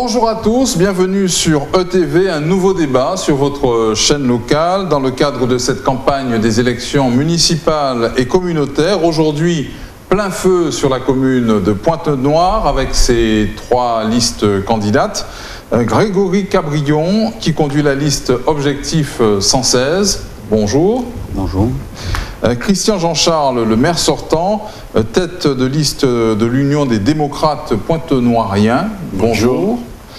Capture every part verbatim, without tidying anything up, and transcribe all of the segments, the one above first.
Bonjour à tous, bienvenue sur E T V, un nouveau débat sur votre chaîne locale dans le cadre de cette campagne des élections municipales et communautaires. Aujourd'hui, plein feu sur la commune de Pointe-Noire avec ses trois listes candidates. Grégory Cabrion qui conduit la liste Objectif cent seize. Bonjour. Bonjour. Christian Jean-Charles, le maire sortant, tête de liste de l'Union des démocrates pointe-noiriens. Bonjour. Bonjour.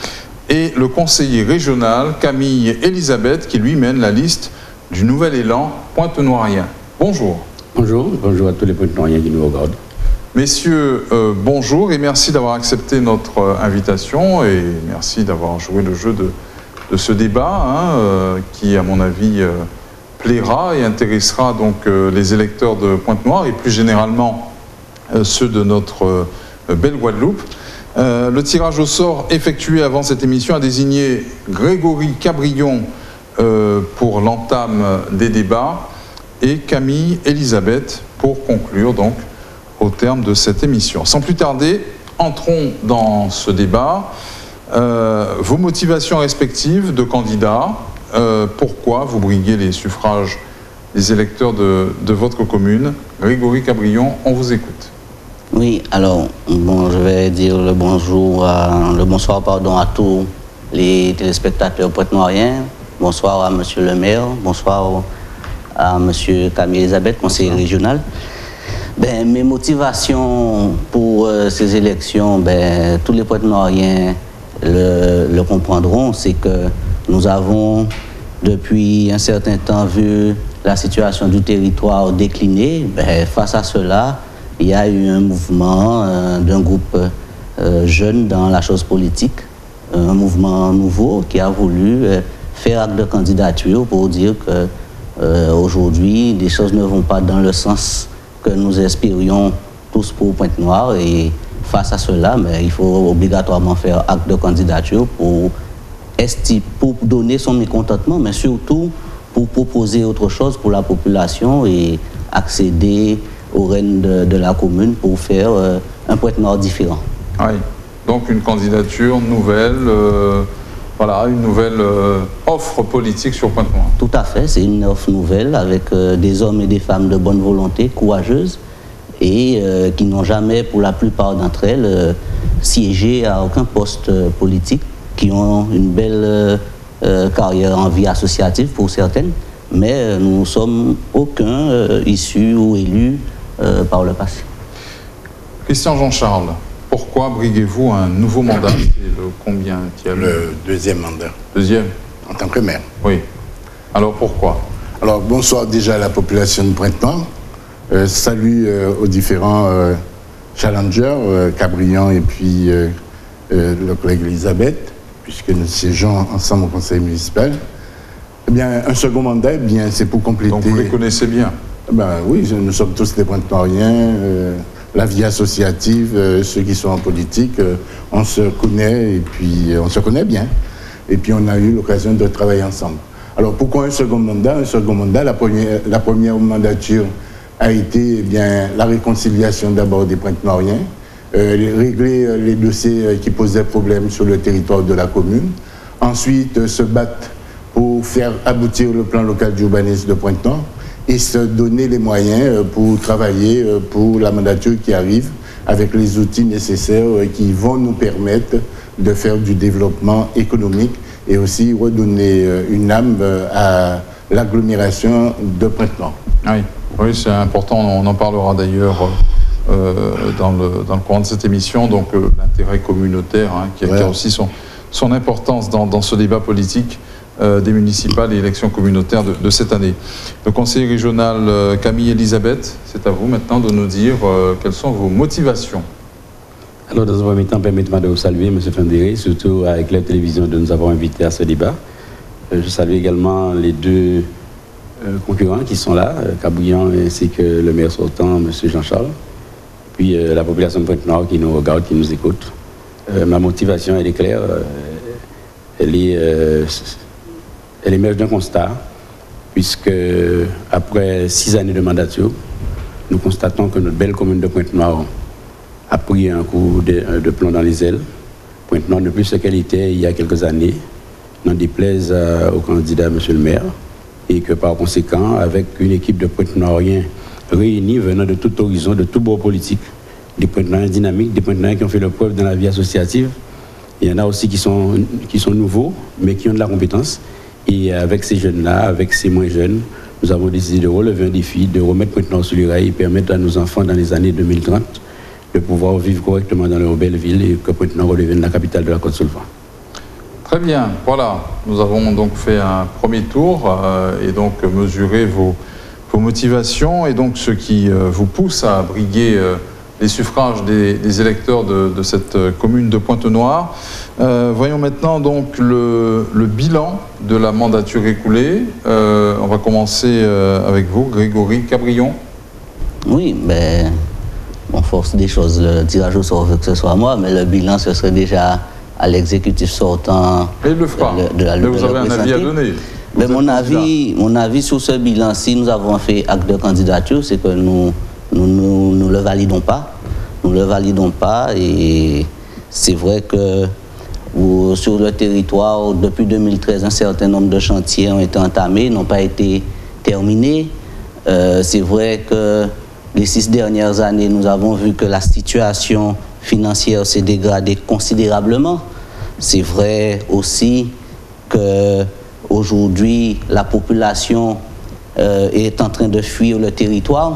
Et le conseiller régional, Camille Elisabeth, qui lui mène la liste du Nouvel Élan pointe-noirien. Bonjour. Bonjour. Bonjour à tous les pointe-noiriens qui nous regardent. Messieurs, euh, bonjour et merci d'avoir accepté notre euh, invitation et merci d'avoir joué le jeu de, de ce débat hein, euh, qui, à mon avis, euh, plaira et intéressera donc euh, les électeurs de Pointe-Noire et plus généralement euh, ceux de notre euh, belle Guadeloupe. Euh, le tirage au sort effectué avant cette émission a désigné Grégory Cabrion euh, pour l'entame des débats et Camille Elisabeth pour conclure donc au terme de cette émission. Sans plus tarder, entrons dans ce débat. Euh, vos motivations respectives de candidats, euh, pourquoi vous briguez les suffrages des électeurs de, de votre commune. Grégory Cabrion, on vous écoute. Oui, alors, bon, je vais dire le bonjour, à, le bonsoir pardon, à tous les téléspectateurs pointe-noiriens. Bonsoir à monsieur le maire, bonsoir à monsieur Camille Elisabeth, conseiller régional. Ben, mes motivations pour euh, ces élections, ben, tous les pointe-noiriens le, le comprendront, c'est que nous avons depuis un certain temps vu la situation du territoire décliner. Ben, face à cela, il y a eu un mouvement euh, d'un groupe euh, jeune dans la chose politique, un mouvement nouveau qui a voulu euh, faire acte de candidature pour dire que euh, aujourd'hui, les choses ne vont pas dans le sens que nous espérions tous pour Pointe-Noire et face à cela, mais il faut obligatoirement faire acte de candidature pour, pour donner son mécontentement, mais surtout pour proposer autre chose pour la population et accéder aux rênes de, de la commune pour faire euh, un Pointe-Noire différent. Oui, donc une candidature nouvelle, euh, voilà, une nouvelle euh, offre politique sur Pointe-Noire. Tout à fait, c'est une offre nouvelle avec euh, des hommes et des femmes de bonne volonté, courageuses, et euh, qui n'ont jamais, pour la plupart d'entre elles, euh, siégé à aucun poste euh, politique, qui ont une belle euh, euh, carrière en vie associative pour certaines, mais euh, nous ne sommes aucun euh, issus ou élus euh, par le passé. Christian Jean-Charles, pourquoi briguez-vous un nouveau mandat? C'est le combien? Le deuxième mandat. Deuxième? En tant que maire. Oui. Alors pourquoi? Alors bonsoir déjà à la population de Pointe-Noire. Euh, salut euh, aux différents euh, challengers, euh, Cabrion et puis euh, euh, le collègue Elisabeth, puisque nous siégeons ensemble au conseil municipal. Eh bien, un second mandat, eh bien, c'est pour compléter... Donc vous les connaissez bien? Ben oui, nous sommes tous des Pointe-Noiriens. Euh, la vie associative, euh, ceux qui sont en politique, euh, on se connaît et puis euh, on se connaît bien. Et puis on a eu l'occasion de travailler ensemble. Alors pourquoi un second mandat? Un second mandat, la première, la première mandature a été eh bien, la réconciliation d'abord des Pointe-Noiriens, euh, régler euh, les dossiers euh, qui posaient problème sur le territoire de la commune. Ensuite, euh, se battre pour faire aboutir le plan local d'urbanisme de Pointe-Noire et se donner les moyens pour travailler pour la mandature qui arrive avec les outils nécessaires qui vont nous permettre de faire du développement économique et aussi redonner une âme à l'agglomération de Pointe-Noire. Oui, oui c'est important, on en parlera d'ailleurs euh, dans, le, dans le courant de cette émission, donc euh, l'intérêt communautaire hein, qui, a, ouais. qui a aussi son, son importance dans, dans ce débat politique. Euh, des municipales et élections communautaires de, de cette année. Le conseiller régional euh, Camille Elisabeth, c'est à vous maintenant de nous dire euh, quelles sont vos motivations. Alors, dans un premier temps, permettez-moi de vous saluer, M. Fendéré, surtout avec la télévision de nous avoir invités à ce débat. Euh, je salue également les deux euh, concurrents qui sont là, euh, Cabrion ainsi que le maire sortant, M. Jean-Charles, puis euh, la population de Pointe-Noire qui nous regarde, qui nous écoute. Euh, ma motivation, elle est claire. Euh, elle est... Euh, Elle émerge d'un constat, puisque après six années de mandature, nous constatons que notre belle commune de Pointe-Noire a pris un coup de, de plomb dans les ailes. Pointe-Noire ne plus ce qu'elle était il y a quelques années, n'en déplaise euh, au candidat monsieur le maire, et que par conséquent, avec une équipe de Pointe-Noiriens réunis venant de tout horizon, de tout bord politique, des Pointe-Noiriens dynamiques, des Pointe-Noiriens qui ont fait leur preuve dans la vie associative. Il y en a aussi qui sont, qui sont nouveaux, mais qui ont de la compétence. Et avec ces jeunes-là, avec ces moins jeunes, nous avons décidé de relever un défi, de remettre Pointe-Noire sur les rails et permettre à nos enfants dans les années deux mille trente de pouvoir vivre correctement dans leur belle ville et que Pointe-Noire redevienne la capitale de la Côte-Saulvan. Très bien, voilà. Nous avons donc fait un premier tour euh, et donc mesuré vos, vos motivations et donc ce qui euh, vous pousse à briguer euh, les suffrages des, des électeurs de, de cette commune de Pointe-Noire. Euh, voyons maintenant donc le, le bilan de la mandature écoulée. Euh, on va commencer euh, avec vous, Grégory Cabrion. Oui, mais bon, force des choses, le tirage au sort veut que ce soit moi, mais le bilan, ce serait déjà à l'exécutif sortant. Et il le fera. De, de la, mais vous avez un avis à donner. Mais mon avis, mon avis sur ce bilan, si nous avons fait acte de candidature, c'est que nous nous, nous, nous le validons pas. Nous le validons pas et c'est vrai que où, sur le territoire, depuis deux mille treize, un certain nombre de chantiers ont été entamés, n'ont pas été terminés. Euh, c'est vrai que les six dernières années, nous avons vu que la situation financière s'est dégradée considérablement. C'est vrai aussi qu'aujourd'hui, la population euh, est en train de fuir le territoire.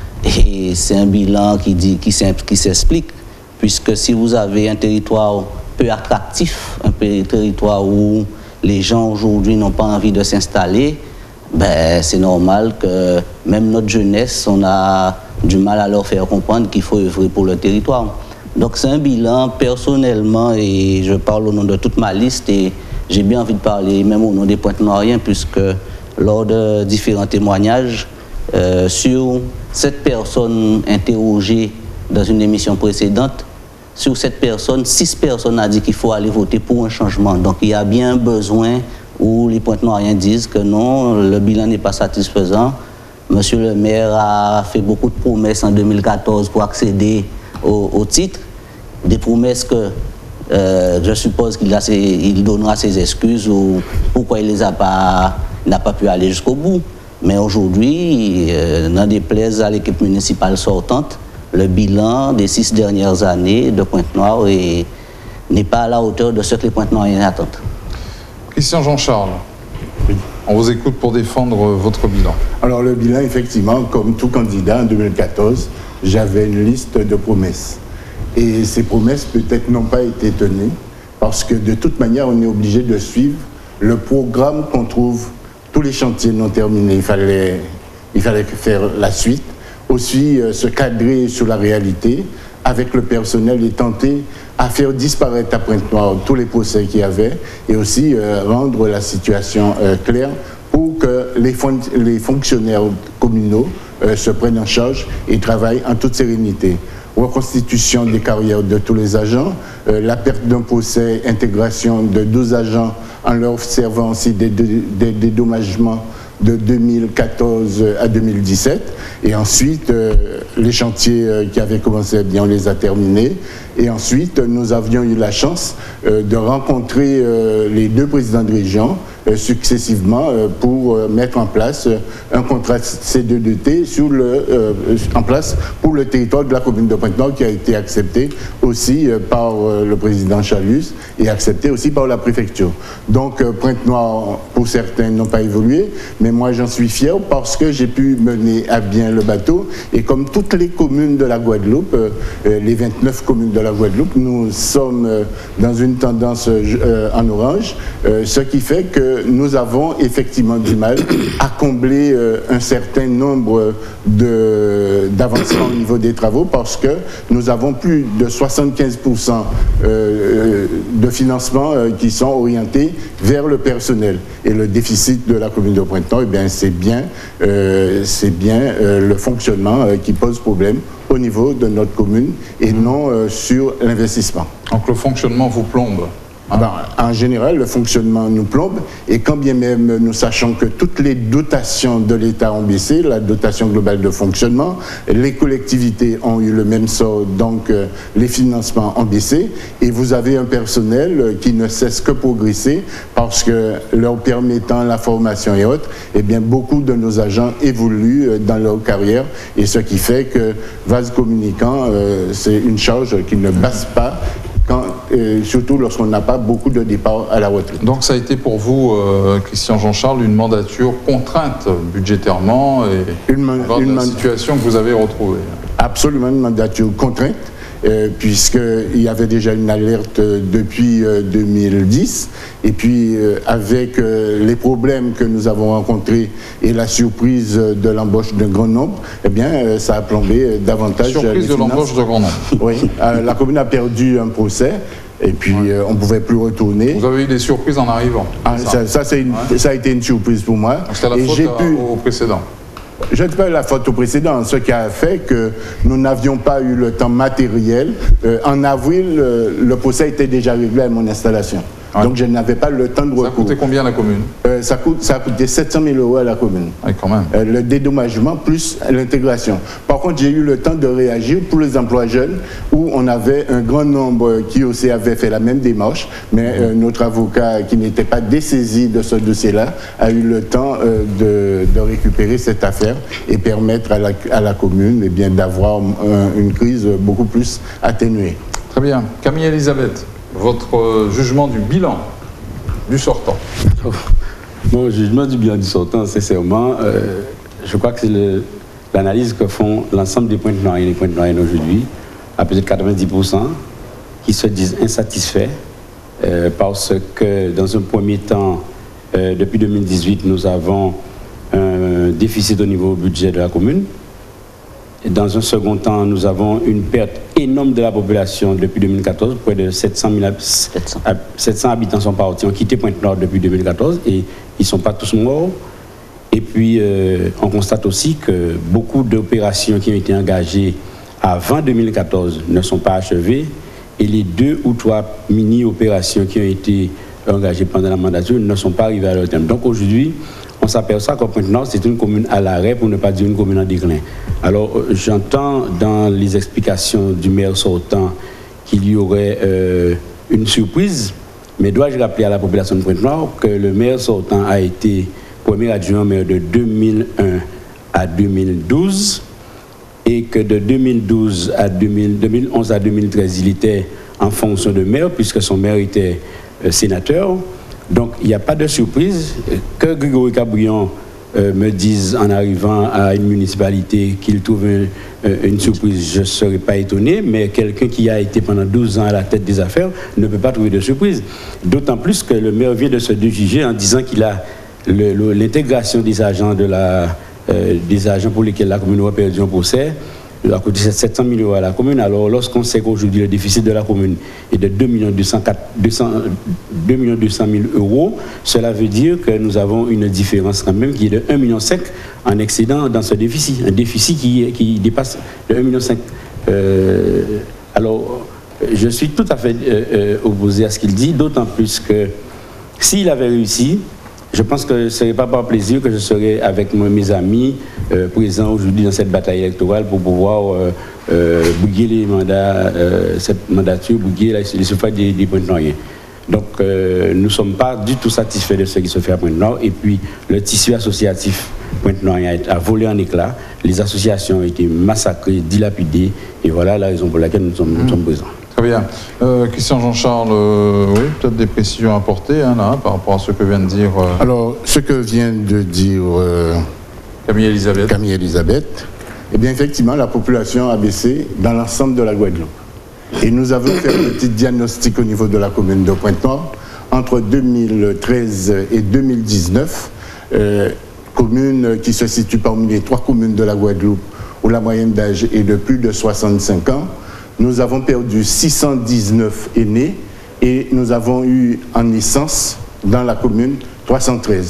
Et c'est un bilan qui, dit, qui s'explique, puisque si vous avez un territoire peu attractif, un territoire où les gens aujourd'hui n'ont pas envie de s'installer, ben, c'est normal que même notre jeunesse, on a du mal à leur faire comprendre qu'il faut œuvrer pour le territoire. Donc c'est un bilan personnellement, et je parle au nom de toute ma liste, et j'ai bien envie de parler même au nom des Pointe-Noiriens, puisque lors de différents témoignages, euh, sur cette personne interrogée dans une émission précédente, sur cette personne, six personnes ont dit qu'il faut aller voter pour un changement. Donc il y a bien un besoin où les Pointe-Noiriens disent que non, le bilan n'est pas satisfaisant. Monsieur le maire a fait beaucoup de promesses en deux mille quatorze pour accéder au, au titre. Des promesses que euh, je suppose qu'il il donnera ses excuses ou pourquoi il n'a pas, pas pu aller jusqu'au bout. Mais aujourd'hui, euh, n'en déplaise à l'équipe municipale sortante, le bilan des six dernières années de Pointe-Noire n'est pas à la hauteur de ce que les Pointe-Noiriens attendent. Christian Jean-Charles, oui. On vous écoute pour défendre votre bilan. Alors le bilan, effectivement, comme tout candidat en deux mille quatorze, j'avais une liste de promesses. Et ces promesses peut-être n'ont pas été tenues, parce que de toute manière, on est obligé de suivre le programme qu'on trouve. Tous les chantiers non terminés, il fallait, il fallait faire la suite. Aussi, euh, se cadrer sur la réalité avec le personnel et tenter à faire disparaître à Pointe-Noire tous les procès qu'il y avait et aussi euh, rendre la situation euh, claire pour que les, fon les fonctionnaires communaux euh, se prennent en charge et travaillent en toute sérénité. Reconstitution des carrières de tous les agents, euh, la perte d'un procès, intégration de douze agents en leur servant aussi des, des, des dédommagements de deux mille quatorze à deux mille dix-sept. Et ensuite, euh, les chantiers euh, qui avaient commencé bien, on les a terminés. Et ensuite, nous avions eu la chance euh, de rencontrer euh, les deux présidents de région euh, successivement euh, pour euh, mettre en place euh, un contrat C deux D T sur le, euh, en place pour le territoire de la commune de Pointe-Noire qui a été accepté aussi euh, par euh, le président Chalus et accepté aussi par la préfecture. Donc, euh, Pointe-Noire, pour certains, n'ont pas évolué, mais moi, j'en suis fier parce que j'ai pu mener à bien le bateau. Et comme toutes les communes de la Guadeloupe, euh, les vingt-neuf communes de la Guadeloupe, nous sommes euh, dans une tendance euh, en orange, euh, ce qui fait que nous avons effectivement du mal à combler euh, un certain nombre d'avancements au niveau des travaux parce que nous avons plus de soixante-quinze pour cent euh, de financement euh, qui sont orientés vers le personnel. Et le déficit de la commune de Pointe-Noire, eh bien, c'est bien, euh, c'est bien euh, le fonctionnement euh, qui pose problème au niveau de notre commune et non euh, sur l'investissement. Donc le fonctionnement vous plombe? Hein? Ben, en général, le fonctionnement nous plombe, et quand bien même nous sachons que toutes les dotations de l'État ont baissé, la dotation globale de fonctionnement, les collectivités ont eu le même sort, donc euh, les financements ont baissé, et vous avez un personnel qui ne cesse que progresser parce que leur permettant la formation et autres, eh bien beaucoup de nos agents évoluent dans leur carrière, et ce qui fait que vase communicant, euh, c'est une charge qui ne baisse pas, quand, euh, surtout lorsqu'on n'a pas beaucoup de départs à la retraite. Donc ça a été pour vous, euh, Christian Jean-Charles, une mandature contrainte budgétairement et une, dans une la situation que vous avez retrouvée. Absolument une mandature contrainte. Euh, puisqu'il y avait déjà une alerte euh, depuis euh, deux mille dix, et puis euh, avec euh, les problèmes que nous avons rencontrés et la surprise de l'embauche d'un grand nombre, eh bien, euh, ça a plombé euh, davantage. Surprise de l'embauche d'un grand nombre. Oui, euh, la commune a perdu un procès, et puis ouais. euh, on ne pouvait plus retourner. Vous avez eu des surprises en arrivant. Ah, ça, ça, ça, une, ouais. ça a été une surprise pour moi. C'était la et faute j'ai à, pu... au précédent. Je ne dis pas la faute au précédent, ce qui a fait que nous n'avions pas eu le temps matériel. Euh, en avril, euh, le procès était déjà réglé à mon installation. Ouais. Donc je n'avais pas le temps de recours. Ça a coûté combien à la commune? euh, ça, coûte, ça a coûté sept cent mille euros à la commune. Oui, quand même. Euh, le dédommagement plus l'intégration. Par contre, j'ai eu le temps de réagir pour les emplois jeunes où on avait un grand nombre qui aussi avaient fait la même démarche, mais euh, notre avocat qui n'était pas dessaisi de ce dossier-là a eu le temps euh, de, de récupérer cette affaire et permettre à la, à la commune eh bien, d'avoir un, une crise beaucoup plus atténuée. Très bien. Camille Elisabeth, votre jugement du bilan du sortant. Mon jugement du bilan du sortant, sincèrement, euh, je crois que c'est l'analyse que font l'ensemble des Pointe-Noiriennes et Pointe-Noiriennes aujourd'hui, à peut-être quatre-vingt-dix pour cent, qui se disent insatisfaits euh, parce que dans un premier temps, euh, depuis deux mille dix-huit, nous avons un déficit au niveau budget de la commune. Et dans un second temps, nous avons une perte énorme de la population depuis deux mille quatorze. Près de sept cent mille habitants sont partis, ont quitté Pointe-Nord depuis deux mille quatorze et ils ne sont pas tous morts. Et puis, euh, on constate aussi que beaucoup d'opérations qui ont été engagées avant deux mille quatorze ne sont pas achevées. Et les deux ou trois mini-opérations qui ont été engagées pendant la mandature ne sont pas arrivées à leur terme. Donc aujourd'hui, on s'aperçoit qu'en Pointe-Nord, c'est une commune à l'arrêt, pour ne pas dire une commune en déclin. Alors, j'entends dans les explications du maire sortant qu'il y aurait euh, une surprise, mais dois-je rappeler à la population de Pointe-Nord que le maire sortant a été premier adjoint maire de deux mille un à deux mille douze, et que de deux mille douze à deux mille, deux mille onze à deux mille treize, il était en fonction de maire, puisque son maire était euh, sénateur. Donc, il n'y a pas de surprise que Grégory Cabrion euh, me dise en arrivant à une municipalité qu'il trouve un, euh, une surprise. Je ne serais pas étonné, mais quelqu'un qui a été pendant douze ans à la tête des affaires ne peut pas trouver de surprise. D'autant plus que le maire vient de se déjuger en disant qu'il a l'intégration des agents de la, euh, des agents pour lesquels la commune a perdu un procès. À côté de sept cent mille euros à la commune. Alors, lorsqu'on sait qu'aujourd'hui le déficit de la commune est de deux millions deux cent mille euros, cela veut dire que nous avons une différence quand même qui est de un virgule cinq million en excédent dans ce déficit. Un déficit qui, qui dépasse de un virgule cinq million. Euh, alors, je suis tout à fait euh, euh, opposé à ce qu'il dit, d'autant plus que s'il avait réussi, je pense que ce ne serait pas par plaisir que je serais avec mes amis euh, présents aujourd'hui dans cette bataille électorale pour pouvoir euh, euh, bouiller les mandats, euh, cette mandature, bouiller les suffrages des, des Pointe-Noiriens. Donc, euh, nous ne sommes pas du tout satisfaits de ce qui se fait à Pointe-Nord. Et puis, le tissu associatif Pointe-Noirien a volé en éclats. Les associations ont été massacrées, dilapidées. Et voilà la raison pour laquelle nous sommes, mmh. nous sommes présents. Très bien. Euh, Christian Jean-Charles, euh, oui, peut-être des précisions à apporter hein, là, par rapport à ce que vient de dire... Euh... Alors, ce que vient de dire euh, Camille Elisabeth. Camille Elisabeth, eh bien, effectivement, la population a baissé dans l'ensemble de la Guadeloupe. Et nous avons fait un petit diagnostic au niveau de la commune de Pointe-Nord. Entre deux mille treize et deux mille dix-neuf, euh, commune qui se situe parmi les trois communes de la Guadeloupe où la moyenne d'âge est de plus de soixante-cinq ans. Nous avons perdu six cent dix-neuf aînés et nous avons eu en naissance dans la commune trois cent treize.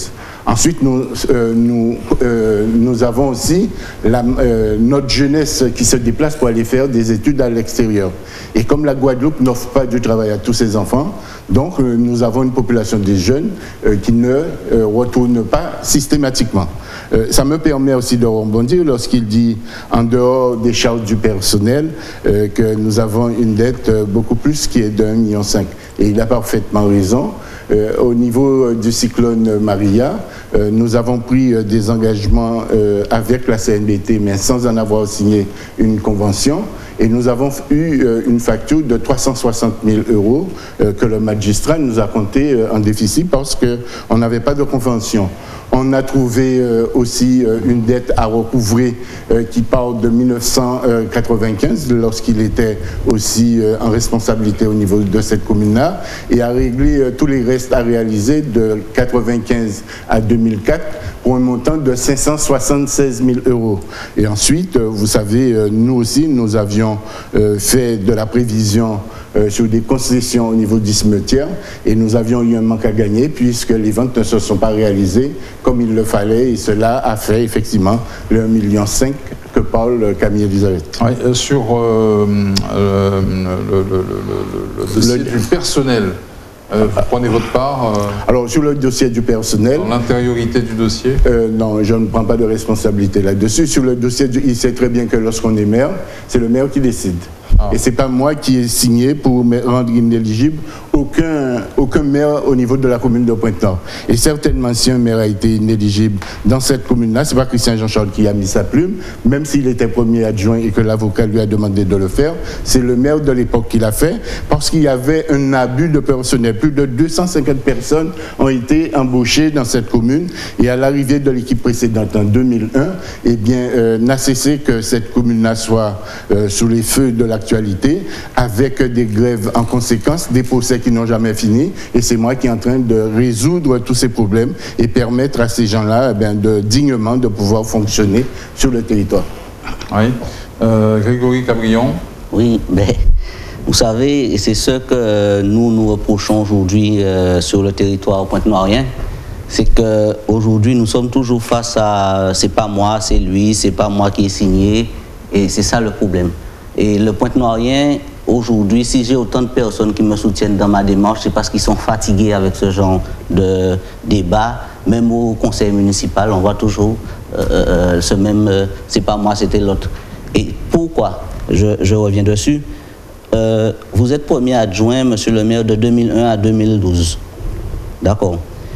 Ensuite, nous, euh, nous, euh, nous avons aussi la, euh, notre jeunesse qui se déplace pour aller faire des études à l'extérieur. Et comme la Guadeloupe n'offre pas du travail à tous ses enfants, donc euh, nous avons une population des jeunes euh, qui ne euh, retournent pas systématiquement. Euh, ça me permet aussi de rebondir lorsqu'il dit, en dehors des charges du personnel, euh, que nous avons une dette euh, beaucoup plus qui est d'un million cinq. Et il a parfaitement raison. Euh, au niveau euh, du cyclone Maria, euh, nous avons pris euh, des engagements euh, avec la C N B T, mais sans en avoir signé une convention. Et nous avons eu euh, une facture de trois cent soixante mille euros euh, que le magistrat nous a compté euh, en déficit parce qu'on n'avait pas de convention. On a trouvé euh, aussi euh, une dette à recouvrer euh, qui part de mille neuf cent quatre-vingt-quinze, lorsqu'il était aussi euh, en responsabilité au niveau de cette commune-là, et à régler euh, tous les restes à réaliser de quatre-vingt-quinze à deux mille quatre pour un montant de cinq cent soixante-seize mille euros. Et ensuite, euh, vous savez, euh, nous aussi, nous avions euh, fait de la prévision Euh, sur des concessions au niveau du cimetière et nous avions eu un manque à gagner puisque les ventes ne se sont pas réalisées comme il le fallait et cela a fait effectivement le un million cinq que parle Camille Elisabeth. Oui, euh, sur euh, euh, le, le, le, le dossier le... du personnel, Euh, vous prenez votre part euh, Alors, sur le dossier du personnel... Dans l'intériorité du dossier euh, Non, je ne prends pas de responsabilité là-dessus. Sur le dossier, du, il sait très bien que lorsqu'on est maire, c'est le maire qui décide. Ah. Et ce n'est pas moi qui ai signé pour me rendre inéligible aucun, aucun maire au niveau de la commune de Pointe-Nord. Et certainement, si un maire a été inéligible dans cette commune-là, ce n'est pas Christian Jean-Charles qui a mis sa plume, même s'il était premier adjoint et que l'avocat lui a demandé de le faire, c'est le maire de l'époque qui l'a fait, parce qu'il y avait un abus de personnel. Plus de deux cent cinquante personnes ont été embauchées dans cette commune, et à l'arrivée de l'équipe précédente en deux mille un, eh bien, euh, n'a cessé que cette commune-là soit euh, sous les feux de l'actualité, avec des grèves en conséquence, des procès qui n'ont jamais fini, et c'est moi qui est en train de résoudre tous ces problèmes et permettre à ces gens-là eh bien, de, dignement de pouvoir fonctionner sur le territoire. Oui. Euh, Grégory Cabrion. Oui, mais vous savez, c'est ce que nous nous reprochons aujourd'hui euh, sur le territoire pointe-noirien, c'est qu'aujourd'hui nous sommes toujours face à c'est pas moi, c'est lui, c'est pas moi qui ai signé, et c'est ça le problème. Et le pointe-noirien, aujourd'hui, si j'ai autant de personnes qui me soutiennent dans ma démarche, c'est parce qu'ils sont fatigués avec ce genre de débat. Même au conseil municipal, on voit toujours euh, euh, ce même euh, c'est pas moi, c'était l'autre. Et pourquoi je, je reviens dessus. Euh, vous êtes premier adjoint, monsieur le maire, de deux mille un à deux mille douze. D'accord.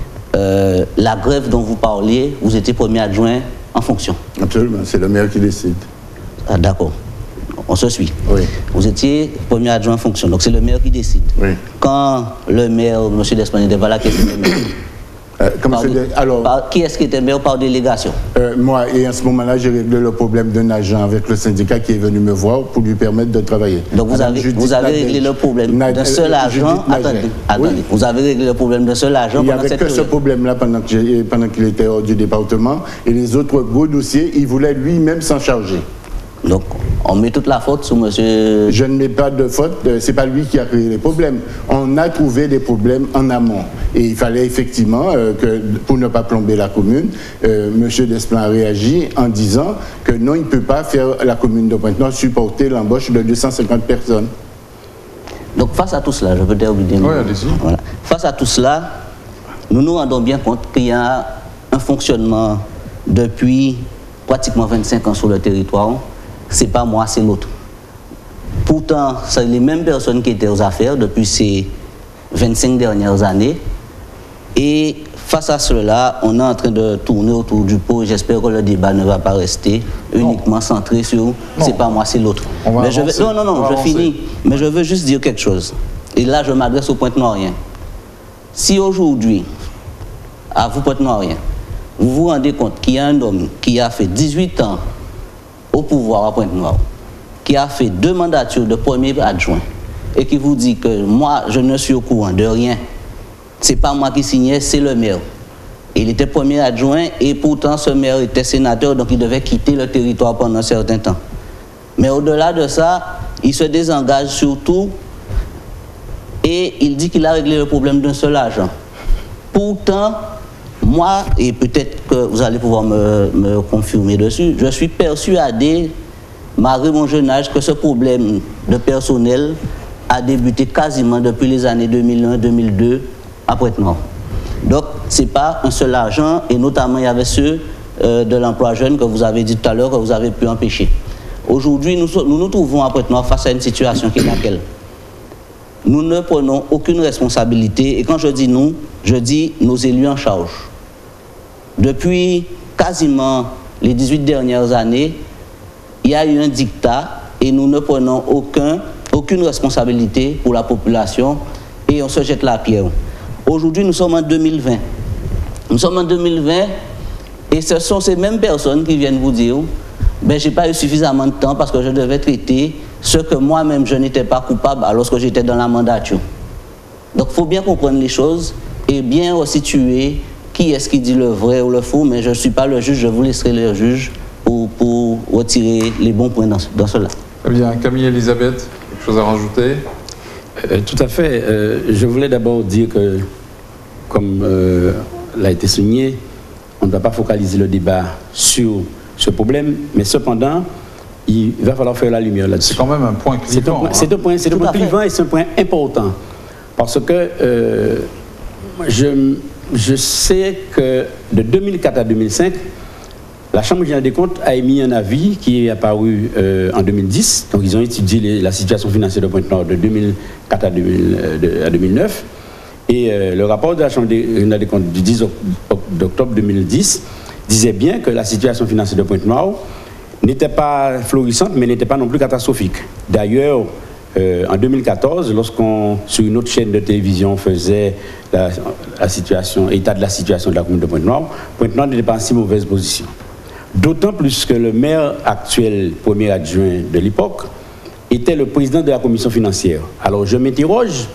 Euh, la grève dont vous parliez, vous étiez premier adjoint en fonction. Absolument, c'est le maire qui décide. Ah, d'accord. On se suit. Oui. Vous étiez premier adjoint en fonction, donc c'est le maire qui décide. Oui. Quand le maire, M. Despagne, n'était pas là, qui était le maire euh, comment par, alors, par, qui est-ce qui était maire par délégation? euh, Moi, et à ce moment-là, j'ai réglé le problème d'un agent avec le syndicat qui est venu me voir pour lui permettre de travailler. Donc vous avez, vous avez réglé le problème d'un seul agent. Attendez, attendez. Oui. Vous avez réglé le problème d'un seul agent. Il n'y avait que ce problème-là pendant qu'il pendant qu'il était hors du département, et les autres gros dossiers, il voulait lui-même s'en charger. Donc, on met toute la faute sur monsieur... Je ne mets pas de faute, c'est pas lui qui a créé les problèmes. On a trouvé des problèmes en amont. Et il fallait effectivement, euh, que, pour ne pas plomber la commune, euh, monsieur Desplan a réagi en disant que non, il ne peut pas faire la commune de Pointe-Nord supporter l'embauche de deux cent cinquante personnes. Donc, face à tout cela, je peux terminer. Oui, allez-y. Voilà. Face à tout cela, nous nous rendons bien compte qu'il y a un fonctionnement depuis pratiquement vingt-cinq ans sur le territoire. C'est pas moi, c'est l'autre. Pourtant, c'est les mêmes personnes qui étaient aux affaires depuis ces vingt-cinq dernières années. Et face à cela, on est en train de tourner autour du pot. J'espère que le débat ne va pas rester uniquement non. centré sur c'est pas moi, c'est l'autre. Non, non, non, je avancer. finis. Mais je veux juste dire quelque chose. Et là, je m'adresse au Pointe-Noirien. Si aujourd'hui, à vous Pointe-Noirien, vous vous rendez compte qu'il y a un homme qui a fait dix-huit ans au pouvoir à Pointe-Noire, qui a fait deux mandatures de premier adjoint et qui vous dit que moi, je ne suis au courant de rien, c'est pas moi qui signais, c'est le maire. Il était premier adjoint et pourtant ce maire était sénateur, donc il devait quitter le territoire pendant un certain temps. Mais au-delà de ça, il se désengage surtout et il dit qu'il a réglé le problème d'un seul agent. Pourtant, moi, et peut-être que vous allez pouvoir me, me confirmer dessus, je suis persuadé, malgré mon jeune âge, que ce problème de personnel a débuté quasiment depuis les années deux mille un deux mille deux à Pointe-Noire. Donc, ce n'est pas un seul argent, et notamment il y avait ceux euh, de l'emploi jeune que vous avez dit tout à l'heure, que vous avez pu empêcher. Aujourd'hui, nous, nous nous trouvons à Pointe-Noire face à une situation qui est laquelle nous ne prenons aucune responsabilité, et quand je dis nous, je dis nos élus en charge. Depuis quasiment les dix-huit dernières années, il y a eu un dictat et nous ne prenons aucun, aucune responsabilité pour la population et on se jette la pierre. Aujourd'hui, nous sommes en deux mille vingt. Nous sommes en deux mille vingt et ce sont ces mêmes personnes qui viennent vous dire ben, je n'ai pas eu suffisamment de temps parce que je devais traiter ce que moi-même je n'étais pas coupable alors que j'étais dans la mandature. Donc il faut bien comprendre les choses et bien resituer qui est-ce qui dit le vrai ou le faux, mais je ne suis pas le juge, je vous laisserai le juge pour, pour retirer les bons points dans, dans cela. Très bien. Camille Elisabeth, quelque chose à rajouter? euh, Tout à fait. Euh, je voulais d'abord dire que, comme euh, l'a été souligné, on ne doit pas focaliser le débat sur ce problème, mais cependant, il va falloir faire la lumière là-dessus. C'est quand même un point clivant. C'est un point, hein. un point clivant et c'est un point important. Parce que euh, je, je sais que de deux mille quatre à deux mille cinq, la Chambre générale des comptes a émis un avis qui est apparu euh, en deux mille dix. Donc ils ont étudié les, la situation financière de Pointe-Noire de deux mille quatre à, deux mille, euh, à deux mille neuf. Et euh, le rapport de la Chambre générale des comptes du dix octobre deux mille dix disait bien que la situation financière de Pointe-Noire n'était pas florissante, mais n'était pas non plus catastrophique. D'ailleurs, euh, en deux mille quatorze, lorsqu'on, sur une autre chaîne de télévision, faisait la, la situation, état de la situation de la commune de Pointe-Noire, Pointe-Noire n'était pas en si mauvaise position. D'autant plus que le maire actuel, premier adjoint de l'époque, était le président de la commission financière. Alors je m'interroge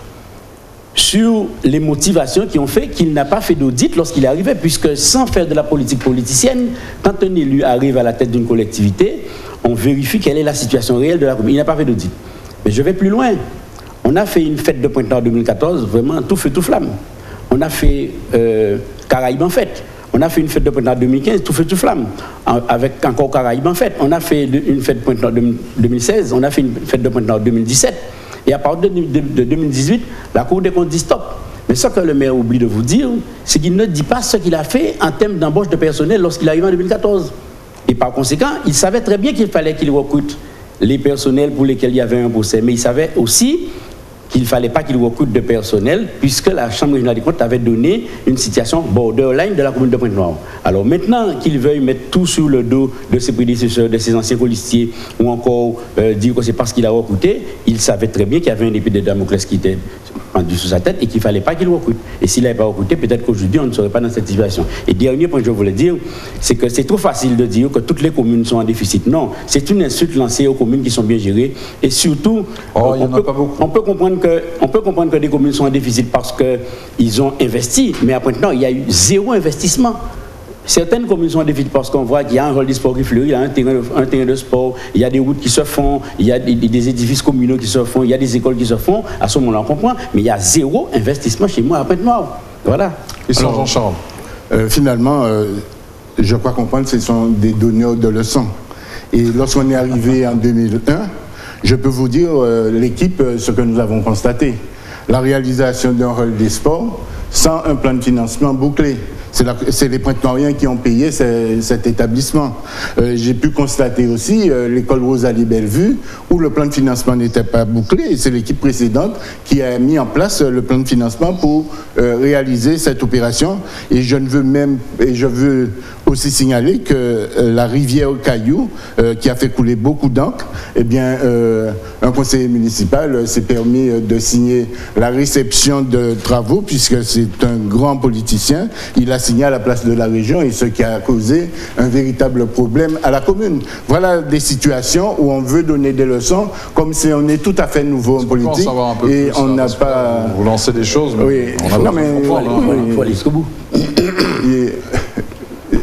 sur les motivations qui ont fait qu'il n'a pas fait d'audit lorsqu'il est arrivé, puisque sans faire de la politique politicienne, quand un élu arrive à la tête d'une collectivité, on vérifie quelle est la situation réelle de la commune. Il n'a pas fait d'audit. Mais je vais plus loin. On a fait une fête de Pointe-Noire en deux mille quatorze, vraiment tout feu, tout flamme. On a fait euh, Caraïbes en fête. On a fait une fête de Pointe-Noire en deux mille quinze, tout feu, tout flamme, avec encore Caraïbes en fête. On a fait une fête de Pointe-Noire en deux mille seize, on a fait une fête de Pointe-Noire en deux mille dix-sept. Et à partir de, de, de deux mille dix-huit, la Cour des comptes dit stop. Mais ce que le maire oublie de vous dire, c'est qu'il ne dit pas ce qu'il a fait en termes d'embauche de personnel lorsqu'il arrive en deux mille quatorze. Et par conséquent, il savait très bien qu'il fallait qu'il recrute les personnels pour lesquels il y avait un procès. Mais il savait aussi qu'il ne fallait pas qu'il recrute de personnel, puisque la Chambre régionale des comptes avait donné une situation borderline de la commune de Pointe-Noire. Alors maintenant qu'il veuille mettre tout sur le dos de ses prédécesseurs, de ses anciens colistiers, ou encore euh, dire que c'est parce qu'il a recruté, il savait très bien qu'il y avait un épée de Damoclès qui était pendu sous sa tête et qu'il ne fallait pas qu'il recrute. Et s'il n'avait pas recruté, peut-être qu'aujourd'hui on ne serait pas dans cette situation. Et dernier point que je voulais dire, c'est que c'est trop facile de dire que toutes les communes sont en déficit. Non, c'est une insulte lancée aux communes qui sont bien gérées. Et surtout, oh, on, peut, on peut comprendre Que, on peut comprendre que des communes sont en déficit parce qu'ils ont investi, mais à Pointe-Noire, il y a eu zéro investissement. Certaines communes sont en déficit parce qu'on voit qu'il y a un rôle de sport qui fleurit, il y a un terrain, un terrain de sport, il y a des routes qui se font, il y a des, des édifices communaux qui se font, il y a des écoles qui se font. À ce moment-là, on comprend, mais il y a zéro investissement chez moi à Pointe-Noire. Voilà. Ils sont Jean-Charles. Euh, finalement, euh, je crois comprendre que ce sont des donneurs de leçons. Et lorsqu'on est arrivé en deux mille un, je peux vous dire, euh, l'équipe, euh, ce que nous avons constaté, la réalisation d'un rôle des sports sans un plan de financement bouclé. C'est les Pointe-Noiriens qui ont payé ce, cet établissement. Euh, J'ai pu constater aussi euh, l'école Rosalie Bellevue, où le plan de financement n'était pas bouclé, et c'est l'équipe précédente qui a mis en place le plan de financement pour euh, réaliser cette opération. Et je ne veux même, et je veux aussi signaler que euh, la rivière Caillou, euh, qui a fait couler beaucoup d'encre, eh bien, euh, un conseiller municipal euh, s'est permis euh, de signer la réception de travaux, puisque c'est un grand politicien. Il a signé à la place de la région, et ce qui a causé un véritable problème à la commune. Voilà des situations où on veut donner des leçons, comme si on est tout à fait nouveau en politique, et on n'a pas... Vous lancez des choses, mais oui. on a non, mais il faut aller, faut aller jusqu'au bout. Et...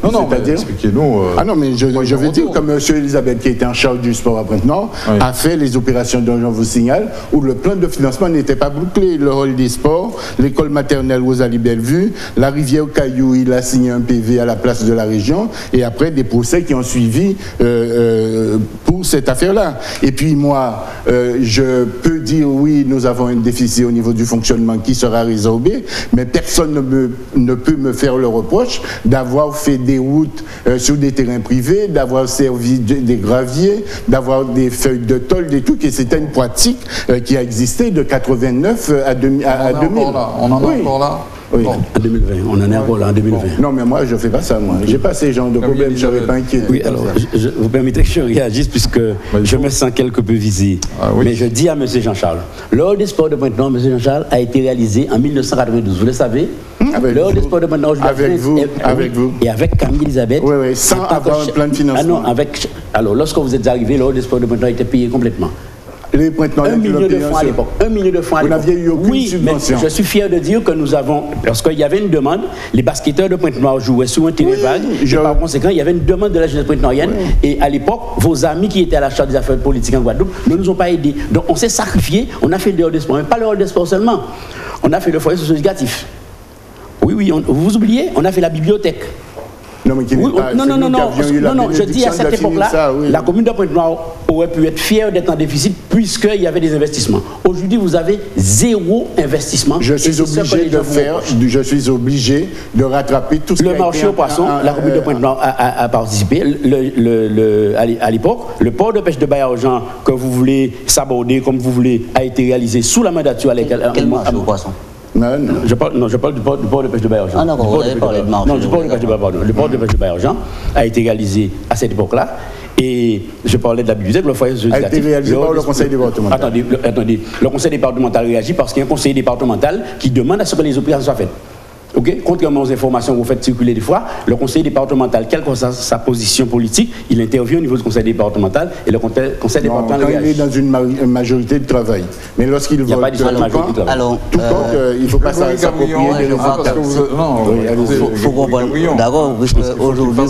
Non, non, mais expliquez-nous. Euh, ah non, mais je, je veux dire que M. Elisabeth, qui était en charge du sport à Pointe-Noire, oui. a fait les opérations dont je vous signale, où le plan de financement n'était pas bouclé. Le hall des sports, l'école maternelle Rosalie Bellevue, la rivière Caillou, il a signé un P V à la place de la région, et après des procès qui ont suivi euh, euh, pour cette affaire-là. Et puis moi, euh, je peux dire, oui, nous avons un déficit au niveau du fonctionnement qui sera résorbé, mais personne ne, me, ne peut me faire le reproche d'avoir fait des routes euh, sur des terrains privés, d'avoir servi de, des graviers, d'avoir des feuilles de tôle, des trucs, et c'était une pratique euh, qui a existé de quatre-vingt-neuf à, deux, à, à deux mille. On en est oui. encore là. Oui. Bon. En deux mille vingt, on en est encore là en deux mille vingt. Bon. Non, mais moi, je ne fais pas ça, moi. J'ai pas ces genres de problèmes, je n'aurais pas inquiété. Oui, alors, je, je, vous permettez que je réagisse puisque bah, je me sens quelque peu visé. Ah, oui. Mais je dis à M. Jean-Charles, le hall des sports de Pointe-Noire, M. Jean-Charles, a été réalisé en mille neuf cent quatre-vingt-douze, vous le savez. Avec le hall des sports de Pointe-Noire, avec vous, et, avec oui, vous. Et avec Camille Elisabeth. Oui, oui, sans avoir un plan de financement. Ah non, avec, alors, lorsque vous êtes arrivé, le hall des sports de Pointe-Noire était payé complètement. Les un million de francs à l'époque. Un million de francs à l'époque. Vous n'aviez eu aucune oui, subvention. Mais je suis fier de dire que nous avons, parce qu'il y avait une demande, les basketteurs de Pointe-Noire jouaient sur un terrain oui, vague, je... et par conséquent, il y avait une demande de la jeunesse pointe-noirienne, oui. Et à l'époque, vos amis qui étaient à la charge des affaires politiques en Guadeloupe ne nous ont pas aidés. Donc on s'est sacrifié, on a fait le hall des sports, mais pas le hall des sports seulement. On a fait le foyer socio-éducatif. Oui, oui, on, vous oubliez, on a fait la bibliothèque. Non, mais qui oui, pas, non, non, non, non, non, non, je dis à cette époque-là, oui. La commune de Pointe-Noire aurait pu être fière d'être en déficit puisqu'il y avait des investissements. Aujourd'hui, vous avez zéro investissement. Je suis obligé de faire, je suis obligé de rattraper tout ce le qui a marché aux poissons, la commune de Pointe-Noire a, a, a participé. Le, le, le, à l'époque, le port de pêche de Baye-Argent que vous voulez saborder comme vous voulez a été réalisé sous la mandature à laquelle. Quel marché aux poissons? Non, non. Je parle, non, je parle du port, du port de pêche de Baye-Argent. Ah non, vous avez parlé de marché. Non, du port de pêche de Baye-Argent. Le port de pêche de Baye-Argent a été réalisé à cette époque-là. Et je parlais de la bibliothèque, le foyer socio-éducatif. A été réalisé par le conseil départemental. Attendez, le, attendez, le conseil départemental réagit parce qu'il y a un conseil départemental qui demande à ce que les opérations soient faites. Okay? Contrairement aux informations que vous faites circuler des fois, le conseil départemental, quelle que soit sa, sa position politique, il intervient au niveau du conseil départemental et le conseil, conseil non, départemental quand réagit. Il est dans une, ma une majorité de travail. Mais lorsqu'il vote, pas tout compte, alors, tout compte, euh, il ne faut pas s'approprier de l'information. Non, il faut comprendre. D'accord, aujourd'hui,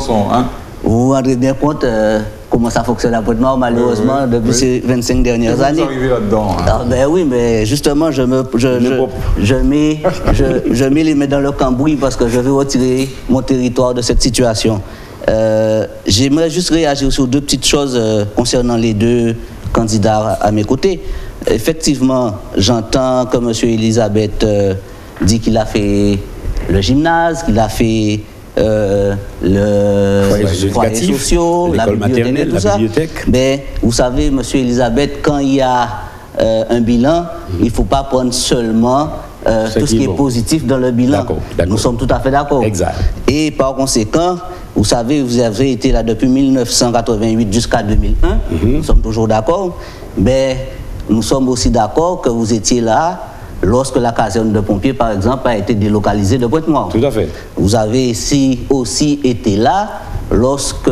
vous vous rendez bien compte euh, comment ça fonctionne à Pointe-Noire, malheureusement, oui, oui, depuis oui. ces vingt-cinq dernières vous années. Vous arrivez là-dedans. Hein. Ah, ben oui, mais justement, je, me, je, je, je, mets, je, je mets les mains dans le cambouis parce que je veux retirer mon territoire de cette situation. Euh, J'aimerais juste réagir sur deux petites choses euh, concernant les deux candidats à, à mes côtés. Effectivement, j'entends que M. Elisabeth euh, dit qu'il a fait le gymnase, qu'il a fait Euh, le foyer social, la bibliothèque, tout ça. Mais vous savez, M. Elisabeth, quand il y a euh, un bilan, mm-hmm. il ne faut pas prendre seulement euh, tout ce qui est bon. positif dans le bilan. Nous sommes tout à fait d'accord. Et par conséquent, vous savez, vous avez été là depuis mille neuf cent quatre-vingt-huit jusqu'à deux mille un. Mm-hmm. Nous sommes toujours d'accord. Mais nous sommes aussi d'accord que vous étiez là lorsque la caserne de pompiers, par exemple, a été délocalisée de Pointe-Noire. Tout à fait. Vous avez ici aussi été là lorsque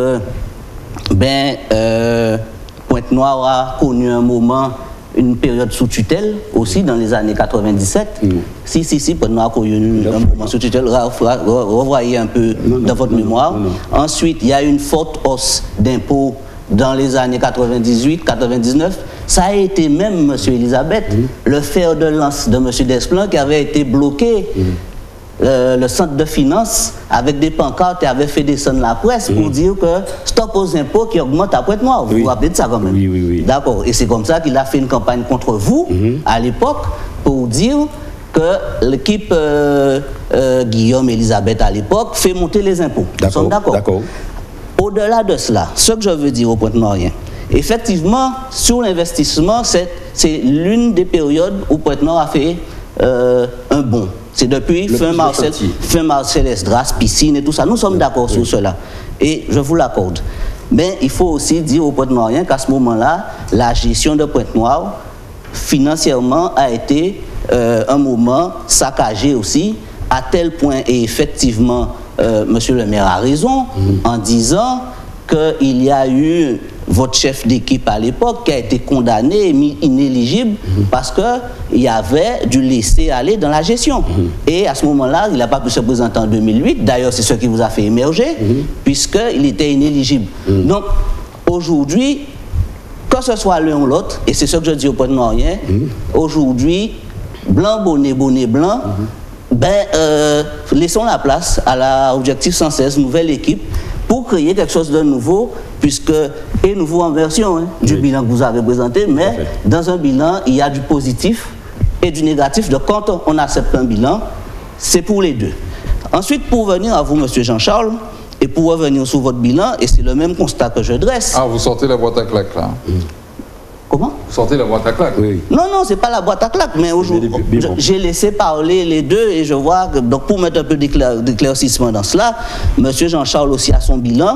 ben, euh, Pointe-Noire a connu un moment, une période sous tutelle, aussi dans les années quatre-vingt-dix-sept. Mm. Si, si, si, Pointe-Noire a connu un moment sous tutelle. Revoyez un peu non, dans non, votre non, mémoire. Non, non. Ensuite, il y a eu une forte hausse d'impôts dans les années quatre-vingt-dix-huit quatre-vingt-dix-neuf. Ça a été même, M. Elisabeth, mmh. le fer de lance de M. Desplan qui avait été bloqué. Mmh. Euh, le centre de finances, avec des pancartes, et avait fait descendre la presse mmh. pour dire que stop aux impôts qui augmentent à Pointe-Noire. Vous oui. vous rappelez de ça quand même? Oui, oui, oui. D'accord. Et c'est comme ça qu'il a fait une campagne contre vous, mmh. à l'époque, pour dire que l'équipe euh, euh, Guillaume Elisabeth, à l'époque, fait monter les impôts. Nous sommes d'accord. Au-delà de cela, ce que je veux dire aux Pointe-Noiriens, effectivement, sur l'investissement, c'est l'une des périodes où Pointe-Noire a fait euh, un bond. C'est depuis fin Marcel, fin Marcel Esdras, piscine et tout ça. Nous sommes oui, d'accord oui. sur cela. Et je vous l'accorde. Mais il faut aussi dire aux Pointe-Noiriens qu'à ce moment-là, la gestion de Pointe-Noire, financièrement, a été euh, un moment saccagé aussi, à tel point, et effectivement, euh, M. le maire a raison, mmh. en disant qu'il y a eu votre chef d'équipe à l'époque qui a été condamné et mis inéligible mmh. parce qu'il y avait du laisser-aller dans la gestion. Mmh. Et à ce moment-là, il n'a pas pu se présenter en deux mille huit. D'ailleurs, c'est ce qui vous a fait émerger, mmh. puisqu'il était inéligible. Mmh. Donc, aujourd'hui, que ce soit l'un ou l'autre, et c'est ce que je dis au Pointe-Noirien, mmh. aujourd'hui, blanc, bonnet, bonnet, blanc, mmh. ben, euh, laissons la place à l'objectif cent seize, nouvelle équipe, pour créer quelque chose de nouveau, puisque, et nouveau en version hein, du oui. bilan que vous avez présenté, mais dans un bilan, il y a du positif et du négatif. Donc quand on accepte un bilan, c'est pour les deux. Ensuite, pour venir à vous, monsieur Jean-Charles, et pour revenir sur votre bilan, et c'est le même constat que je dresse. Ah, vous sortez la boîte à claques là. Mmh. Comment? Vous sortez la boîte à claques. Oui. Non, non, c'est pas la boîte à claques, mais aujourd'hui, j'ai laissé parler les deux et je vois que, donc pour mettre un peu d'éclaircissement dans cela, monsieur Jean-Charles aussi a son bilan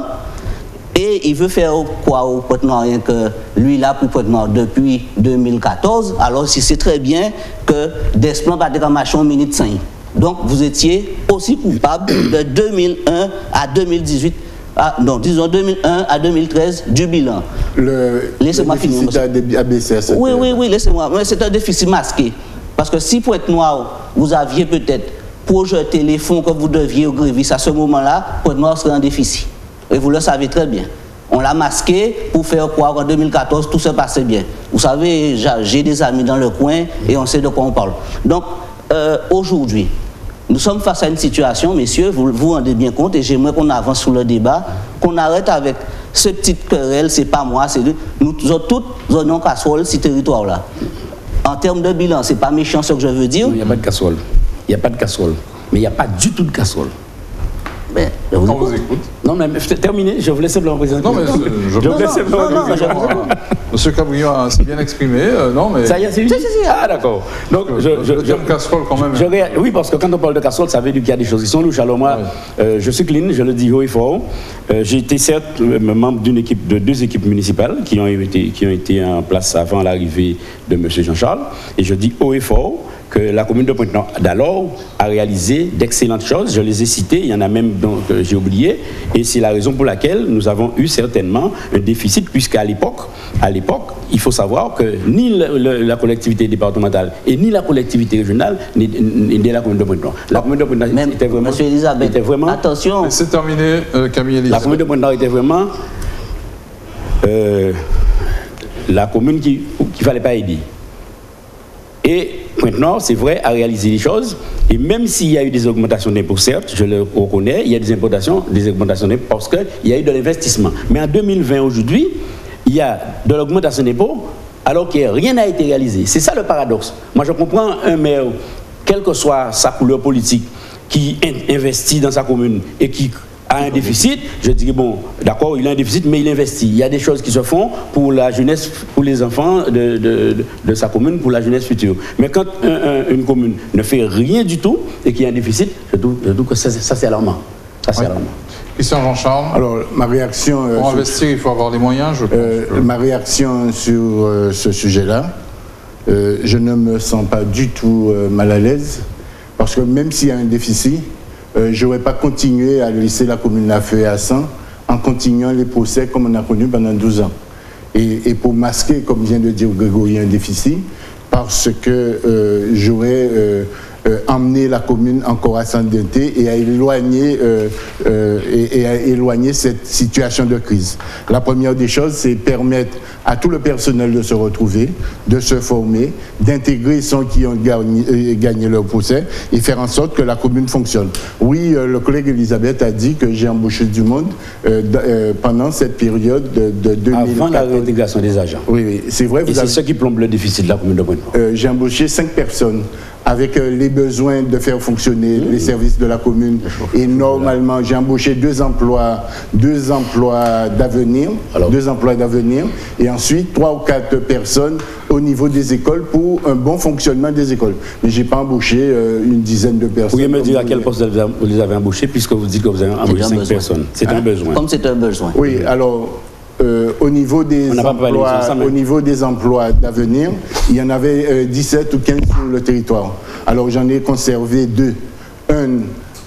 et il veut faire quoi au Pointe-Noirien que lui là pour Pointe-Noir depuis deux mille quatorze, alors si c'est très bien que Desplan pas de machin minute cinq. Donc vous étiez aussi coupable de deux mille un à deux mille dix-huit. Ah, non, disons deux mille un à deux mille treize du bilan. Le, laissez-moi finir. A baissé à cette oui, oui, oui, laissez-moi. Mais c'est un déficit masqué. Parce que si Pointe-Noire, vous aviez peut-être projeté les fonds que vous deviez au grévistes à ce moment-là, Pointe-Noire serait en déficit. Et vous le savez très bien. On l'a masqué pour faire croire qu'en deux mille quatorze, tout se passait bien. Vous savez, j'ai des amis dans le coin et on sait de quoi on parle. Donc, euh, aujourd'hui, nous sommes face à une situation, messieurs, vous vous rendez bien compte, et j'aimerais qu'on avance sur le débat, qu'on arrête avec ce petit querelle, c'est pas moi, c'est lui. Nous tous oignons casserole, ce territoire-là. En termes de bilan, c'est pas méchant ce que je veux dire. Il n'y a pas de casserole. Il n'y a pas de casserole. Mais il n'y a pas du tout de casserole. Ben, je vous, on vous écoute. Non, mais terminé, je vous laisse simplement présenter. Non, mais je, je vous laisse simplement non, non, non, Monsieur Cabouillon s'est bien exprimé, euh, non, mais... Ça y est, c'est fini. Ah, d'accord. Donc, je... je, le terme je, casserole, quand même. Je, je, oui, parce que quand on parle de casserole, ça veut dire qu'il y a des choses qui sont louches. Alors moi, oui. euh, je suis clean, je le dis haut et fort. Euh, j'ai été certes membre d'une équipe, de deux équipes municipales qui ont été, qui ont été en place avant l'arrivée de M. Jean-Charles. Et je dis haut et fort que la commune de Pointe-Noire d'alors a réalisé d'excellentes choses. Je les ai citées, il y en a même dont euh, j'ai oublié, et c'est la raison pour laquelle nous avons eu certainement un déficit, puisqu'à l'époque, à l'époque, il faut savoir que ni le, le, la collectivité départementale et ni la collectivité régionale n'est la commune de Pointe-Noire. La commune de Pointe-Noire était vraiment... Monsieur Elisabeth, était vraiment, attention. C'est terminé, euh, Camille Elisabeth. La commune de Pointe-Noire était vraiment euh, la commune qu'il ne fallait pas aider. Et Pointe-Noire, c'est vrai, a réalisé les choses. Et même s'il y a eu des augmentations d'impôts, certes, je le reconnais, il y a des augmentations, des augmentations d'impôts parce qu'il y a eu de l'investissement. Mais en deux mille vingt, aujourd'hui, il y a de l'augmentation d'impôts alors que rien n'a été réalisé. C'est ça le paradoxe. Moi, je comprends un maire, quelle que soit sa couleur politique, qui investit dans sa commune et qui a un déficit, je dirais, bon, d'accord, il a un déficit, mais il investit. Il y a des choses qui se font pour la jeunesse, pour les enfants de, de, de, de sa commune, pour la jeunesse future. Mais quand un, un, une commune ne fait rien du tout et qu'il y a un déficit, je trouve, je trouve que ça, ça c'est alarmant. Ça, c'est oui. alarmant. Christian Jean-Charles. Alors, ma réaction... Pour euh, investir, sur, il faut avoir les moyens, je pense. Euh, que... Ma réaction sur euh, ce sujet-là, euh, je ne me sens pas du tout euh, mal à l'aise, parce que même s'il y a un déficit, Euh, je ne vais pas continuer à laisser la commune à feu et à sang en continuant les procès comme on a connu pendant douze ans. Et, et pour masquer, comme vient de dire Grégory, un déficit, parce que euh, j'aurais euh, euh, emmené la commune encore à s'endetter et à éloigner, euh, euh, et, et à éloigner cette situation de crise. La première des choses, c'est permettre à tout le personnel de se retrouver, de se former, d'intégrer ceux qui ont gagné, euh, gagné leur procès et faire en sorte que la commune fonctionne. Oui, euh, le collègue Elisabeth a dit que j'ai embauché du monde euh, de, euh, pendant cette période de, de deux mille quatorze. Avant la réintégration des agents. Oui, oui, c'est vrai. Et c'est ce qui plombe le déficit de la commune de Pointe-Noire. Euh, j'ai embauché cinq personnes avec euh, les besoins de faire fonctionner mmh. les services de la commune. Et normalement, j'ai embauché deux emplois, deux emplois d'avenir, deux emplois d'avenir, et ensuite trois ou quatre personnes au niveau des écoles pour un bon fonctionnement des écoles. Mais j'ai pas embauché euh, une dizaine de personnes. Vous pouvez me dire à quel poste vous les avez embauchés, puisque vous dites que vous avez embauché cinq personnes. C'est hein? un besoin. Comme c'est un besoin. Oui, alors. Euh, au niveau des emplois, au niveau des emplois d'avenir, il y en avait euh, dix-sept ou quinze sur le territoire. Alors j'en ai conservé deux. Un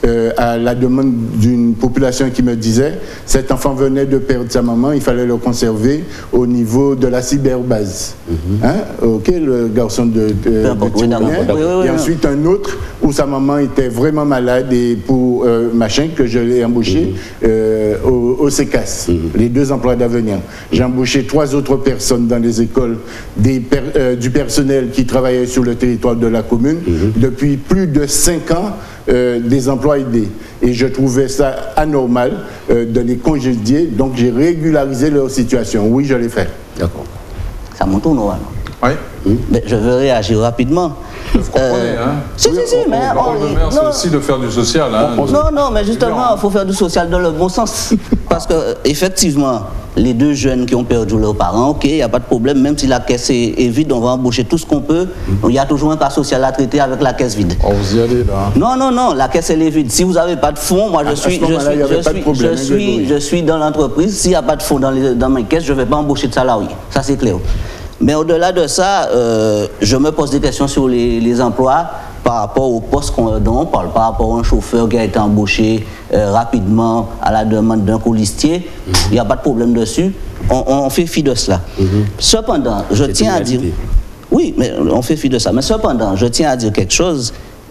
euh, à la demande d'une population qui me disait cet enfant venait de perdre sa maman, il fallait le conserver au niveau de la cyberbase. Mm-hmm. hein? Ok, le garçon de, de, de Thionville. Oui, oui, oui, et ensuite un autre où sa maman était vraiment malade et pour euh, machin que je l'ai embauché mm-hmm. euh, au, au C E C A S, mm-hmm. les deux emplois d'avenir. J'ai embauché trois autres personnes dans les écoles, des per, euh, du personnel qui travaillait sur le territoire de la commune mm-hmm. depuis plus de cinq ans. Euh, des emplois aidés. Et je trouvais ça anormal euh, de les congédier, donc j'ai régularisé leur situation. Oui, je l'ai fait. D'accord. Ça monte ou non alors? Oui. Mmh. Mais je veux réagir rapidement. Vous comprenez, euh, hein? Si, oui, si, si, on, mais... On, on, on c'est aussi de faire du social, hein? On, non, non, mais justement, il faut faire du social dans le bon sens. Parce que, effectivement, les deux jeunes qui ont perdu leurs parents, ok, il n'y a pas de problème, même si la caisse est, est vide, on va embaucher tout ce qu'on peut. Il y a toujours un cas social à traiter avec la caisse vide. Oh, vous y allez, là. Non, non, non, la caisse elle est vide. Si vous n'avez pas de fonds, moi je suis, je suis, je suis, je suis, je suis dans l'entreprise. S'il n'y a pas de fonds dans, les, dans mes caisses, je ne vais pas embaucher de salariés. Ça, c'est clair. Mais au-delà de ça, euh, je me pose des questions sur les, les emplois par rapport au poste qu'on, dont on parle, par rapport à un chauffeur qui a été embauché euh, rapidement à la demande d'un colistier. Mm-hmm. Il n'y a pas de problème dessus. On, on fait fi de cela. Mm-hmm. Cependant, je c'est tiens à dire... Oui, mais on fait fi de ça. Mais cependant, je tiens à dire quelque chose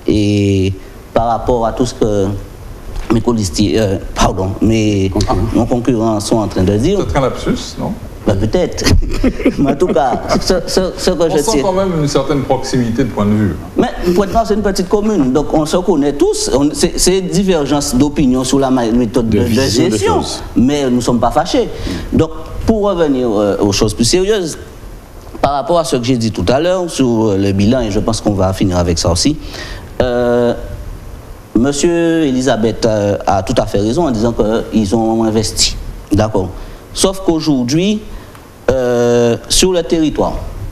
et par rapport à tout ce que mes colistiers, euh, pardon, mes concurrents. Mon concurrents sont en train de dire. C'est un lapsus, non? Ben peut-être. Mais en tout cas, ce, ce, ce que on je sent tiens... quand même une certaine proximité de point de vue. Mais Pointe-Noire, c'est une petite commune, donc on se connaît tous. C'est une divergence d'opinion sur la méthode de, de, de gestion, de mais nous ne sommes pas fâchés. Donc, pour revenir euh, aux choses plus sérieuses, par rapport à ce que j'ai dit tout à l'heure sur le bilan, et je pense qu'on va finir avec ça aussi, euh, Monsieur Elisabeth a, a tout à fait raison en disant qu'ils ont investi. D'accord. Sauf qu'aujourd'hui, euh, sur le territoire,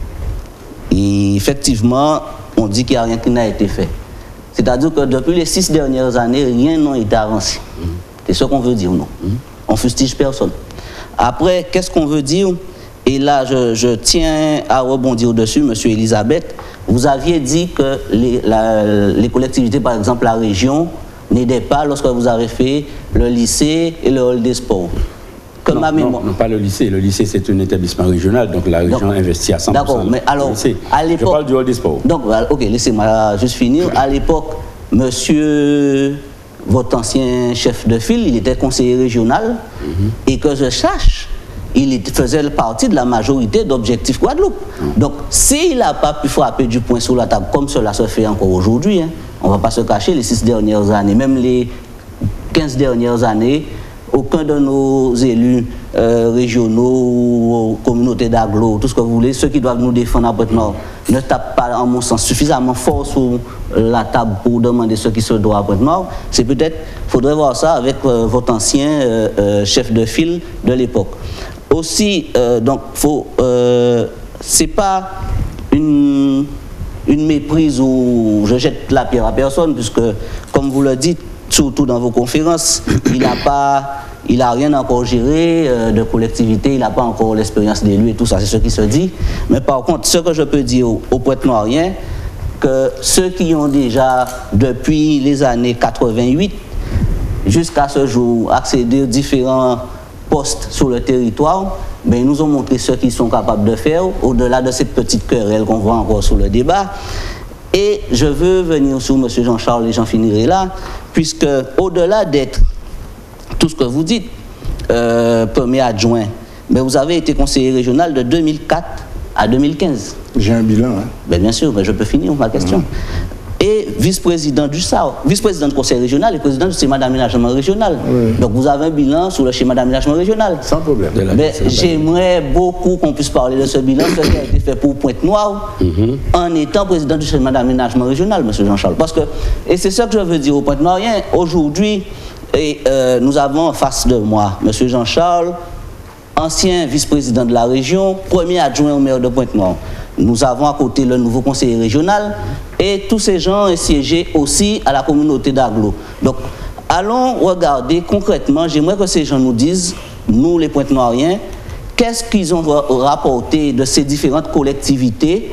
et effectivement, on dit qu'il n'y a rien qui n'a été fait. C'est-à-dire que depuis les six dernières années, rien n'a été avancé. Mmh. C'est ce qu'on veut dire, non. Mmh. On fustige personne. Après, qu'est-ce qu'on veut dire? Et là, je, je tiens à rebondir dessus, Monsieur Elisabeth. Vous aviez dit que les, la, les collectivités, par exemple la région, n'aidaient pas lorsque vous avez fait le lycée et le hall des sports. Que non, ma mémoire... non, non, pas le lycée. Le lycée, c'est un établissement régional, donc la région donc, investit à cent pour cent. D'accord, mais alors, à l'époque... Je parle du hall des sports. Donc, ok, laissez-moi juste finir. À l'époque, monsieur, votre ancien chef de file, il était conseiller régional, mm-hmm. et que je sache, il faisait partie de la majorité d'Objectif Guadeloupe. Mm-hmm. Donc, s'il n'a pas pu frapper du poing sur la table, comme cela se fait encore aujourd'hui, hein, on ne va pas se cacher, les six dernières années, même les quinze dernières années, aucun de nos élus euh, régionaux, communautés d'agglo, tout ce que vous voulez, ceux qui doivent nous défendre à Pointe-Noire, ne tapent pas, en mon sens, suffisamment fort sur la table pour demander ce qui se doit à Pointe-Noire. C'est peut-être, il faudrait voir ça avec euh, votre ancien euh, euh, chef de file de l'époque. Aussi, euh, donc, faut, euh, c'est pas une, une méprise où je jette la pierre à personne, puisque, comme vous le dites, surtout dans vos conférences, il n'a pas, il a rien encore géré euh, de collectivité, il n'a pas encore l'expérience d'élu et tout ça, c'est ce qui se dit. Mais par contre, ce que je peux dire aux, aux Pointe-Noiriens, que ceux qui ont déjà, depuis les années quatre-vingt-huit, jusqu'à ce jour, accédé aux différents postes sur le territoire, ben, ils nous ont montré ce qu'ils sont capables de faire, au-delà de cette petite querelle qu'on voit encore sur le débat. Et je veux venir sur M. Jean-Charles et j'en finirai là, puisque au-delà d'être tout ce que vous dites, euh, premier adjoint, mais vous avez été conseiller régional de deux mille quatre à deux mille quinze. J'ai un bilan. Hein. Ben, bien sûr, mais je peux finir ma question. Mmh. Et vice-président du S A O, vice-président du conseil régional et président du schéma d'aménagement régional. Oui. Donc vous avez un bilan sur le schéma d'aménagement régional. Sans problème. Mais j'aimerais beaucoup qu'on puisse parler de ce bilan, ce qui a été fait pour Pointe-Noire, mm-hmm. en étant président du schéma d'aménagement régional, M. Jean-Charles. Parce que, et c'est ça que je veux dire aux Pointe-Noiriens, aujourd'hui, et, euh, nous avons en face de moi M. Jean-Charles, ancien vice-président de la région, premier adjoint au maire de Pointe-Noire. Nous avons à côté le nouveau conseiller régional et tous ces gens ont siégé aussi à la communauté d'agglo. Donc, allons regarder concrètement, j'aimerais que ces gens nous disent, nous les Pointe-Noiriens, qu'est-ce qu'ils ont rapporté de ces différentes collectivités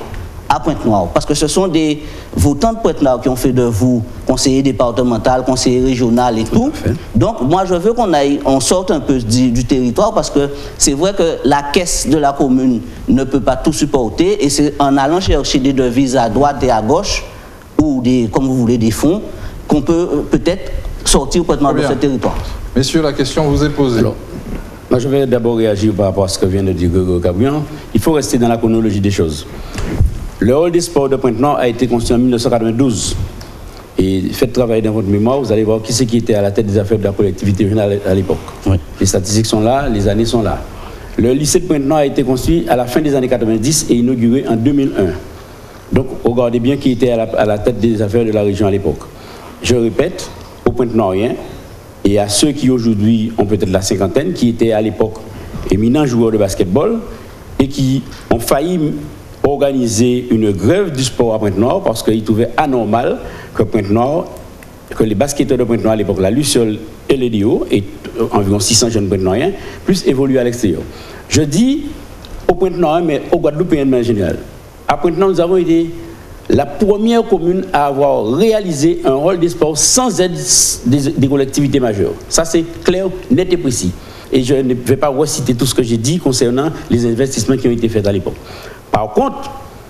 à Pointe-Noire? Parce que ce sont des votants de Pointe-Noire qui ont fait de vous conseiller départemental, conseiller régional et tout. tout. Donc, moi, je veux qu'on aille, on sorte un peu du, du territoire parce que c'est vrai que la caisse de la commune ne peut pas tout supporter et c'est en allant chercher des devises à droite et à gauche ou des, comme vous voulez, des fonds qu'on peut euh, peut-être sortir Pointe-Noire de ce territoire. Messieurs, la question vous est posée. Alors, moi, je vais d'abord réagir par rapport à ce que vient de dire Grégory Cabrion. Il faut rester dans la chronologie des choses. Le hall des sports de Pointe-Noire a été construit en mille neuf cent quatre-vingt-douze. Et faites travailler dans votre mémoire, vous allez voir qui c'est qui était à la tête des affaires de la collectivité régionale à l'époque. Oui. Les statistiques sont là, les années sont là. Le lycée de Pointe-Noire a été construit à la fin des années quatre-vingt-dix et inauguré en deux mille un. Donc, regardez bien qui était à la, à la tête des affaires de la région à l'époque. Je répète, aux Pointe-Noiriens, et à ceux qui aujourd'hui ont peut-être la cinquantaine, qui étaient à l'époque éminents joueurs de basketball et qui ont failli organiser une grève du sport à Pointe-Noire parce qu'ils trouvaient anormal que Pointe-Noire, que les basketteurs de Pointe-Noire à l'époque, la Luciole et les Léo, et environ six cents jeunes Pointe-Noiriens, puissent évoluer à l'extérieur. Je dis aux Pointe-Noiriens, mais aux Guadeloupéens de manière générale. À Pointe-Noire, nous avons été la première commune à avoir réalisé un rôle des sports sans aide des, des collectivités majeures. Ça, c'est clair, net et précis. Et je ne vais pas reciter tout ce que j'ai dit concernant les investissements qui ont été faits à l'époque. Par contre,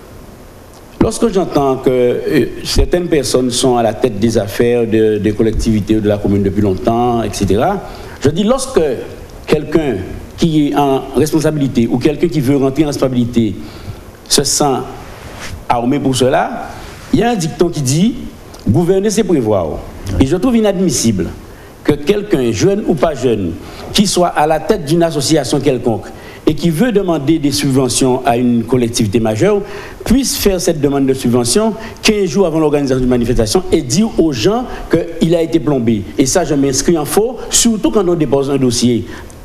lorsque j'entends que euh, certaines personnes sont à la tête des affaires de, des collectivités de la commune depuis longtemps, et cetera, je dis lorsque quelqu'un qui est en responsabilité ou quelqu'un qui veut rentrer en responsabilité se sent armé pour cela, il y a un dicton qui dit « gouverner, c'est prévoir ». Et je trouve inadmissible que quelqu'un, jeune ou pas jeune, qui soit à la tête d'une association quelconque et qui veut demander des subventions à une collectivité majeure, puisse faire cette demande de subvention quinze jours avant l'organisation d'une manifestation et dire aux gens qu'il a été plombé. Et ça, je m'inscris en faux, surtout quand on dépose un dossier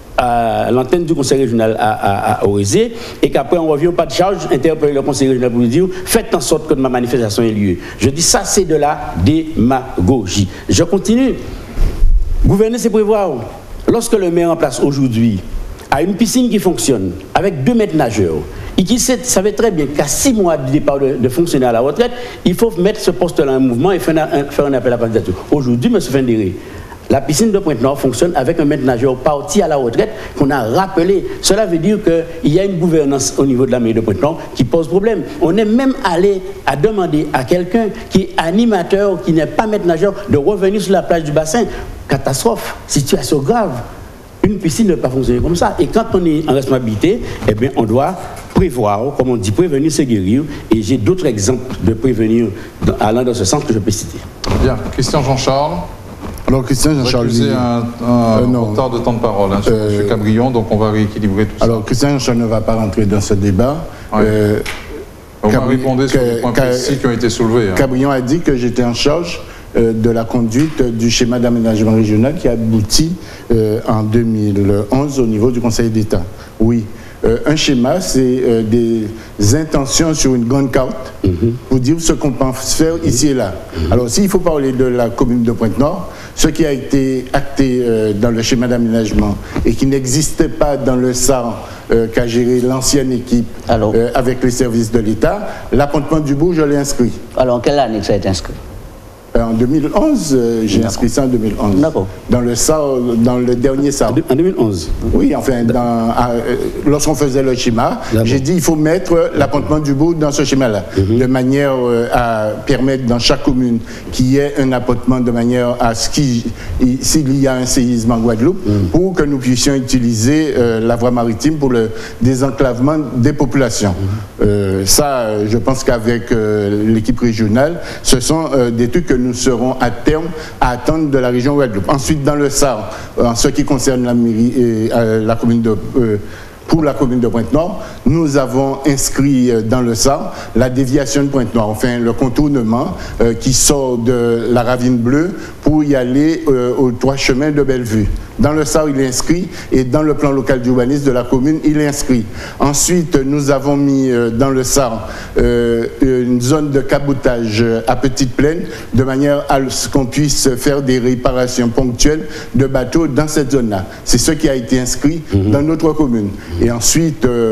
à l'antenne du conseil régional à, à, à Orézé et qu'après on revient au pas de charge, interpeller le conseil régional pour lui dire faites en sorte que ma manifestation ait lieu. Je dis ça, c'est de la démagogie. Je continue. Gouverner, c'est prévoir. Lorsque le maire en place aujourd'hui a une piscine qui fonctionne avec deux maîtres nageurs et qui savait très bien qu'à six mois du départ de, de fonctionnaire à la retraite, il faut mettre ce poste-là en mouvement et faire un, faire un appel à candidature. Aujourd'hui, M. Fendéré, la piscine de Pointe-Noire fonctionne avec un maître nageur parti à la retraite qu'on a rappelé. Cela veut dire qu'il y a une gouvernance au niveau de la mairie de Pointe-Noire qui pose problème. On est même allé à demander à quelqu'un qui est animateur, qui n'est pas maître nageur, de revenir sur la plage du bassin. Catastrophe, situation grave. Une piscine ne peut pas fonctionner comme ça. Et quand on est en responsabilité, eh bien, on doit prévoir, comme on dit, prévenir, c'est guérir. Et j'ai d'autres exemples de prévenir allant dans ce sens que je peux citer. Bien. Christian Jean-Charles. Alors, Christian Jean-Charles. Vous un, un euh, retard de temps de parole hein, sur euh, M. Cabrion, donc on va rééquilibrer tout alors, ça. Alors, Christian Jean-Charles ne va pas rentrer dans ce débat. Ouais. Euh, on va répondre sur les points précis qui ont été soulevés. Hein. Cabrion a dit que j'étais en charge euh, de la conduite du schéma d'aménagement régional qui a abouti euh, en deux mille onze au niveau du Conseil d'État. Oui. Euh, un schéma, c'est euh, des intentions sur une grande carte mm-hmm. pour dire ce qu'on pense faire ici et là. Mm-hmm. Alors, s'il faut parler de la commune de Pointe-Noire, ce qui a été acté euh, dans le schéma d'aménagement et qui n'existait pas dans le S A R euh, qu'a géré l'ancienne équipe euh, avec les services de l'État, l'appontement du bout, je l'ai inscrit. Alors, en quelle année que ça a été inscrit? En deux mille onze, euh, j'ai inscrit ça en deux mille onze. D'accord. Dans le S A R, dans le dernier S A R. En deux mille onze. Oui, enfin, euh, lorsqu'on faisait le schéma, j'ai dit il faut mettre l'appontement du bout dans ce schéma-là, mm-hmm. de manière euh, à permettre dans chaque commune qu'il y ait un appontement de manière à ce qu'il s'il y a un séisme en Guadeloupe, mm. pour que nous puissions utiliser euh, la voie maritime pour le désenclavement des populations. Mm-hmm. euh, ça, je pense qu'avec euh, l'équipe régionale, ce sont euh, des trucs que nous nous serons à terme à attendre de la région Guadeloupe. Ensuite, dans le S A R, en ce qui concerne la mairie et euh, la commune de euh, pour la commune de Pointe-Noire, nous avons inscrit dans le S A R la déviation de Pointe-Noire, enfin le contournement euh, qui sort de la Ravine Bleue pour y aller euh, aux trois chemins de Bellevue. Dans le S A R, il est inscrit et dans le plan local d'urbanisme de la commune, il est inscrit. Ensuite, nous avons mis euh, dans le S A R euh, une zone de cabotage à petite plaine de manière à ce qu'on puisse faire des réparations ponctuelles de bateaux dans cette zone-là. C'est ce qui a été inscrit mmh. dans notre commune. Et ensuite, euh,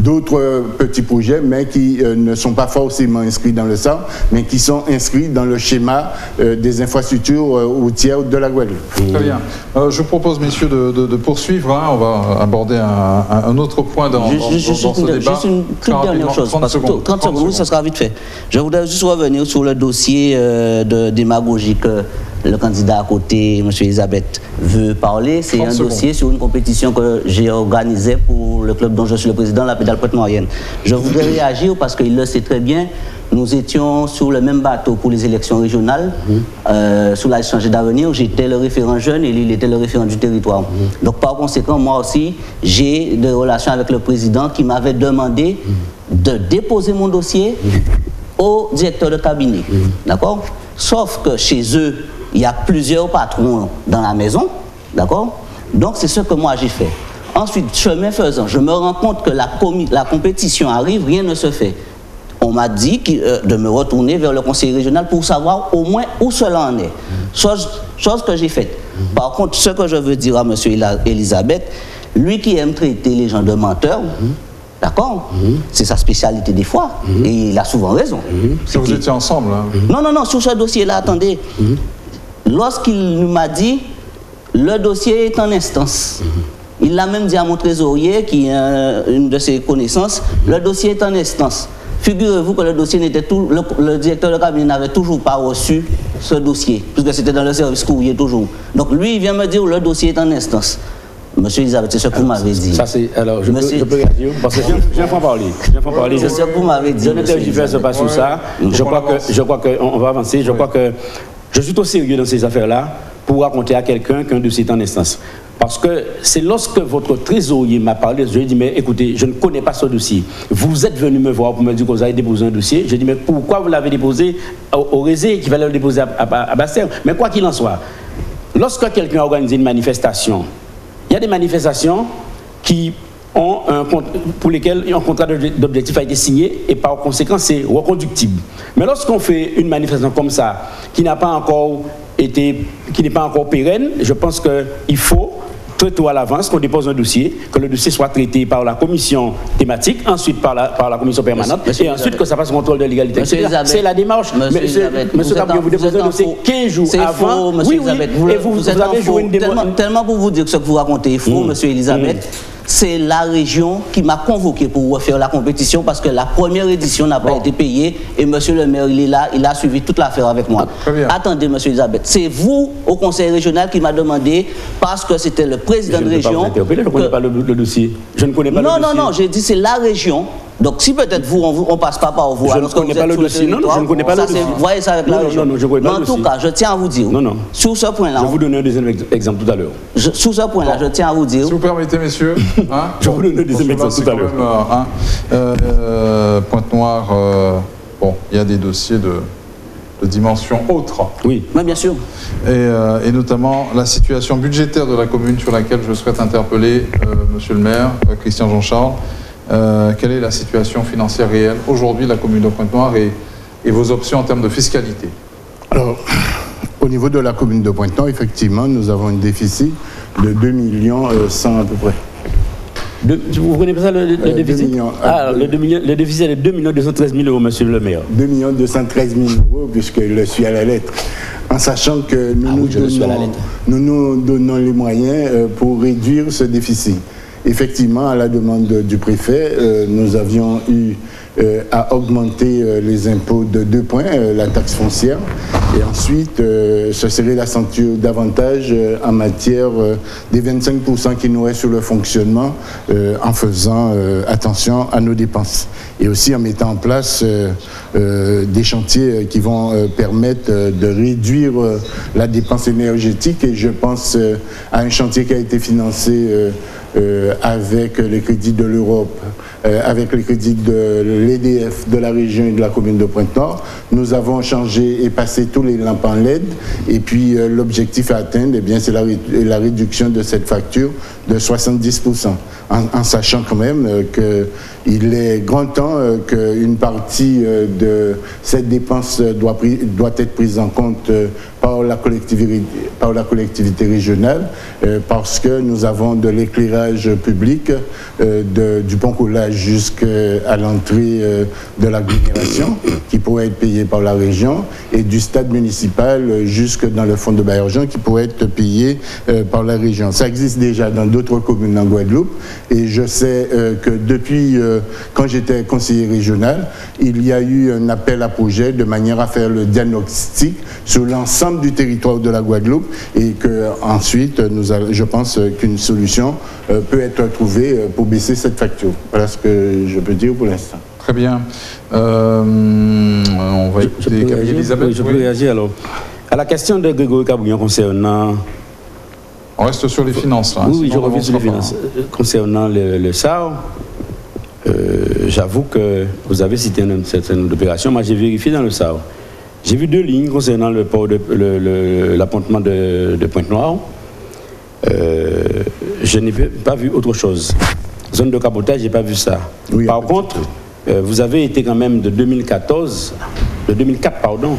d'autres petits projets, mais qui euh, ne sont pas forcément inscrits dans le centre, mais qui sont inscrits dans le schéma euh, des infrastructures euh, routières de la Guadeloupe. Très bien. Euh, je propose, messieurs, de, de, de poursuivre. Hein. On va aborder un, un autre point dans, juste, dans, juste, dans ce une, débat. Juste une toute dernière chose. trente secondes. trente secondes, oui, ça sera vite fait. Je voudrais juste revenir sur le dossier euh, de démagogie que le candidat à côté, M. Elisabeth, veut parler. C'est un secondes. dossier sur une compétition que j'ai organisée pour le club dont je suis le président, la Pédale Pointe-Noirienne. Je voudrais réagir parce qu'il le sait très bien. Nous étions sur le même bateau pour les élections régionales, mmh. euh, sous la Changée d'avenir. J'étais le référent jeune et lui, il était le référent du territoire. Mmh. Donc, par conséquent, moi aussi, j'ai des relations avec le président qui m'avait demandé mmh. de déposer mon dossier mmh. au directeur de cabinet. Mmh. D'accord? Sauf que chez eux, il y a plusieurs patrons dans la maison. D'accord? Donc, c'est ce que moi j'ai fait. Ensuite, chemin faisant, je me rends compte que la, la compétition arrive, rien ne se fait. On m'a dit que, euh, de me retourner vers le conseil régional pour savoir au moins où cela en est. Chose, chose que j'ai faite. Par contre, ce que je veux dire à M. Elisabeth, lui qui aime traiter les gens de menteurs, d'accord, c'est sa spécialité des fois, et il a souvent raison. Si vous étiez ensemble. Hein. Non, non, non, sur ce dossier-là, attendez. Lorsqu'il m'a dit, le dossier est en instance. Il l'a même dit à mon trésorier, qui est euh, une de ses connaissances, le dossier est en instance. Figurez-vous que le dossier n'était tout, le, le directeur de cabinet n'avait toujours pas reçu ce dossier, puisque c'était dans le service courrier toujours. Donc lui, il vient me dire le dossier est en instance. Monsieur Elisabeth, c'est ce que vous m'avez dit. Ça c'est alors je, Monsieur... peux, je peux réagir parce que je viens pas parler. Je viens pas parler. C'est ce que vous m'avez dit. Je n'interviens pas sur ça. Je crois que je crois que on va avancer. Je crois que je suis trop sérieux dans ces affaires-là pour raconter à quelqu'un qu'un dossier est en instance. Parce que c'est lorsque votre trésorier m'a parlé, je lui ai dit, mais écoutez, je ne connais pas ce dossier. Vous êtes venu me voir pour me dire que vous avez déposé un dossier. Je lui ai dit, mais pourquoi vous l'avez déposé au, au Rézé, qui va le déposer à, à, à Bastère? Mais quoi qu'il en soit, lorsque quelqu'un a organisé une manifestation, il y a des manifestations qui ont un, pour lesquelles un contrat d'objectif a été signé et par conséquent, c'est reconductible. Mais lorsqu'on fait une manifestation comme ça, qui n'a pas encore été, qui n'est pas encore pérenne, je pense qu'il faut très tôt à l'avance qu'on dépose un dossier, que le dossier soit traité par la commission thématique, ensuite par la, par la commission permanente, monsieur, et monsieur ensuite Elisabeth. Que ça passe au contrôle de légalité. C'est la démarche. Monsieur Elisabeth, monsieur Cabrion, vous, vous déposez un dossier quinze jours avant. Faux, monsieur oui, oui, vous, et vous, vous, vous avez joué une démarche. Tellement, tellement pour vous dire que ce que vous racontez est faux, mmh. monsieur Elisabeth. Mmh. C'est la région qui m'a convoqué pour refaire la compétition parce que la première édition n'a pas bon. été payée et monsieur le maire, il est là, il a suivi toute l'affaire avec moi. Ah, attendez, monsieur Elisabeth, c'est vous, au conseil régional, qui m'a demandé, parce que c'était le président de région... Je ne connais pas le, le dossier. Je ne connais pas non, le dossier. Non, non, non, j'ai dit c'est la région. Donc si peut-être vous, on ne passe pas par vous... Je ne connais pas le dossier. Non, non, je ne connais pas le dossier. Vous voyez ça avec la région. Non, non, je ne connais pas le dossier. Mais en tout cas, je tiens à vous dire... Non, non. Sur ce point-là... Je vais vous donner un deuxième exemple tout à l'heure. Sur ce point-là, je tiens à vous dire... Si vous permettez, messieurs... Hein, je vais vous donner un deuxième exemple tout à l'heure. Hein, euh, euh, Pointe-Noire, euh, bon, il y a des dossiers de... de dimension autre. Oui, mais bien sûr. Et, euh, et notamment la situation budgétaire de la commune sur laquelle je souhaite interpeller euh, monsieur le maire, euh, Christian Jean-Charles. Euh, quelle est la situation financière réelle aujourd'hui de la commune de Pointe-Noire et, et vos options en termes de fiscalité? Alors, au niveau de la commune de Pointe-Noire, effectivement, nous avons un déficit de deux millions cent à peu près. De, vous ne connaissez pas ça, le, le euh, déficit millions, ah, le, millions, le déficit est de deux millions deux cent treize mille euros, monsieur le maire. deux millions deux cent treize mille euros, puisque je le suis à la lettre. En sachant que nous, ah, nous, oui, donnons, nous nous donnons les moyens euh, pour réduire ce déficit. Effectivement, à la demande du préfet, euh, nous avions eu euh, à augmenter euh, les impôts de deux points, euh, la taxe foncière, et ensuite, euh, ce serait l'accentuer davantage euh, en matière euh, des vingt-cinq pour cent qui nous restent sur le fonctionnement, euh, en faisant euh, attention à nos dépenses. Et aussi en mettant en place euh, euh, des chantiers qui vont euh, permettre euh, de réduire euh, la dépense énergétique. Et je pense euh, à un chantier qui a été financé euh, Euh, avec les crédits de l'Europe, euh, avec les crédits de l'E D F de la région et de la commune de Pointe-Noire. Nous avons changé et passé tous les lampes en L E D et puis euh, l'objectif à atteindre, eh bien, c'est la, la réduction de cette facture de soixante-dix pour cent, en, en sachant quand même euh, qu'il est grand temps euh, qu'une partie euh, de cette dépense doit, doit être prise en compte euh, par la collectivité, par la collectivité régionale, euh, parce que nous avons de l'éclairage public euh, de, du pont Coulage jusqu'à l'entrée euh, de l'agglomération, qui pourrait être payé par la région, et du stade municipal jusque dans le fonds de Baillargeon, qui pourrait être payé euh, par la région. Ça existe déjà dans d'autres communes en Guadeloupe, et je sais euh, que depuis, euh, quand j'étais conseiller régional, il y a eu un appel à projet de manière à faire le diagnostic sur l'ensemble du territoire de la Guadeloupe, et que ensuite, nous a, je pense qu'une solution euh, peut être trouvée pour baisser cette facture. Voilà ce que je peux dire pour l'instant. Très bien. Euh, on va écouter Camille Elisabeth. Oui, je peux réagir alors. À la question de Grégory Cabouillon concernant... On reste sur les finances, là. Oui, oui, je reviens sur les finances. Pas. Concernant le, le S A O, euh, j'avoue que vous avez cité un certain nombre d'opérations. Moi, j'ai vérifié dans le S A O. J'ai vu deux lignes concernant le port de l'appontement de, de Pointe-Noire. Euh, je n'ai pas vu autre chose. Zone de cabotage, je n'ai pas vu ça. Oui, Par contre, euh, vous avez été quand même de deux mille quatorze, de deux mille quatre, pardon,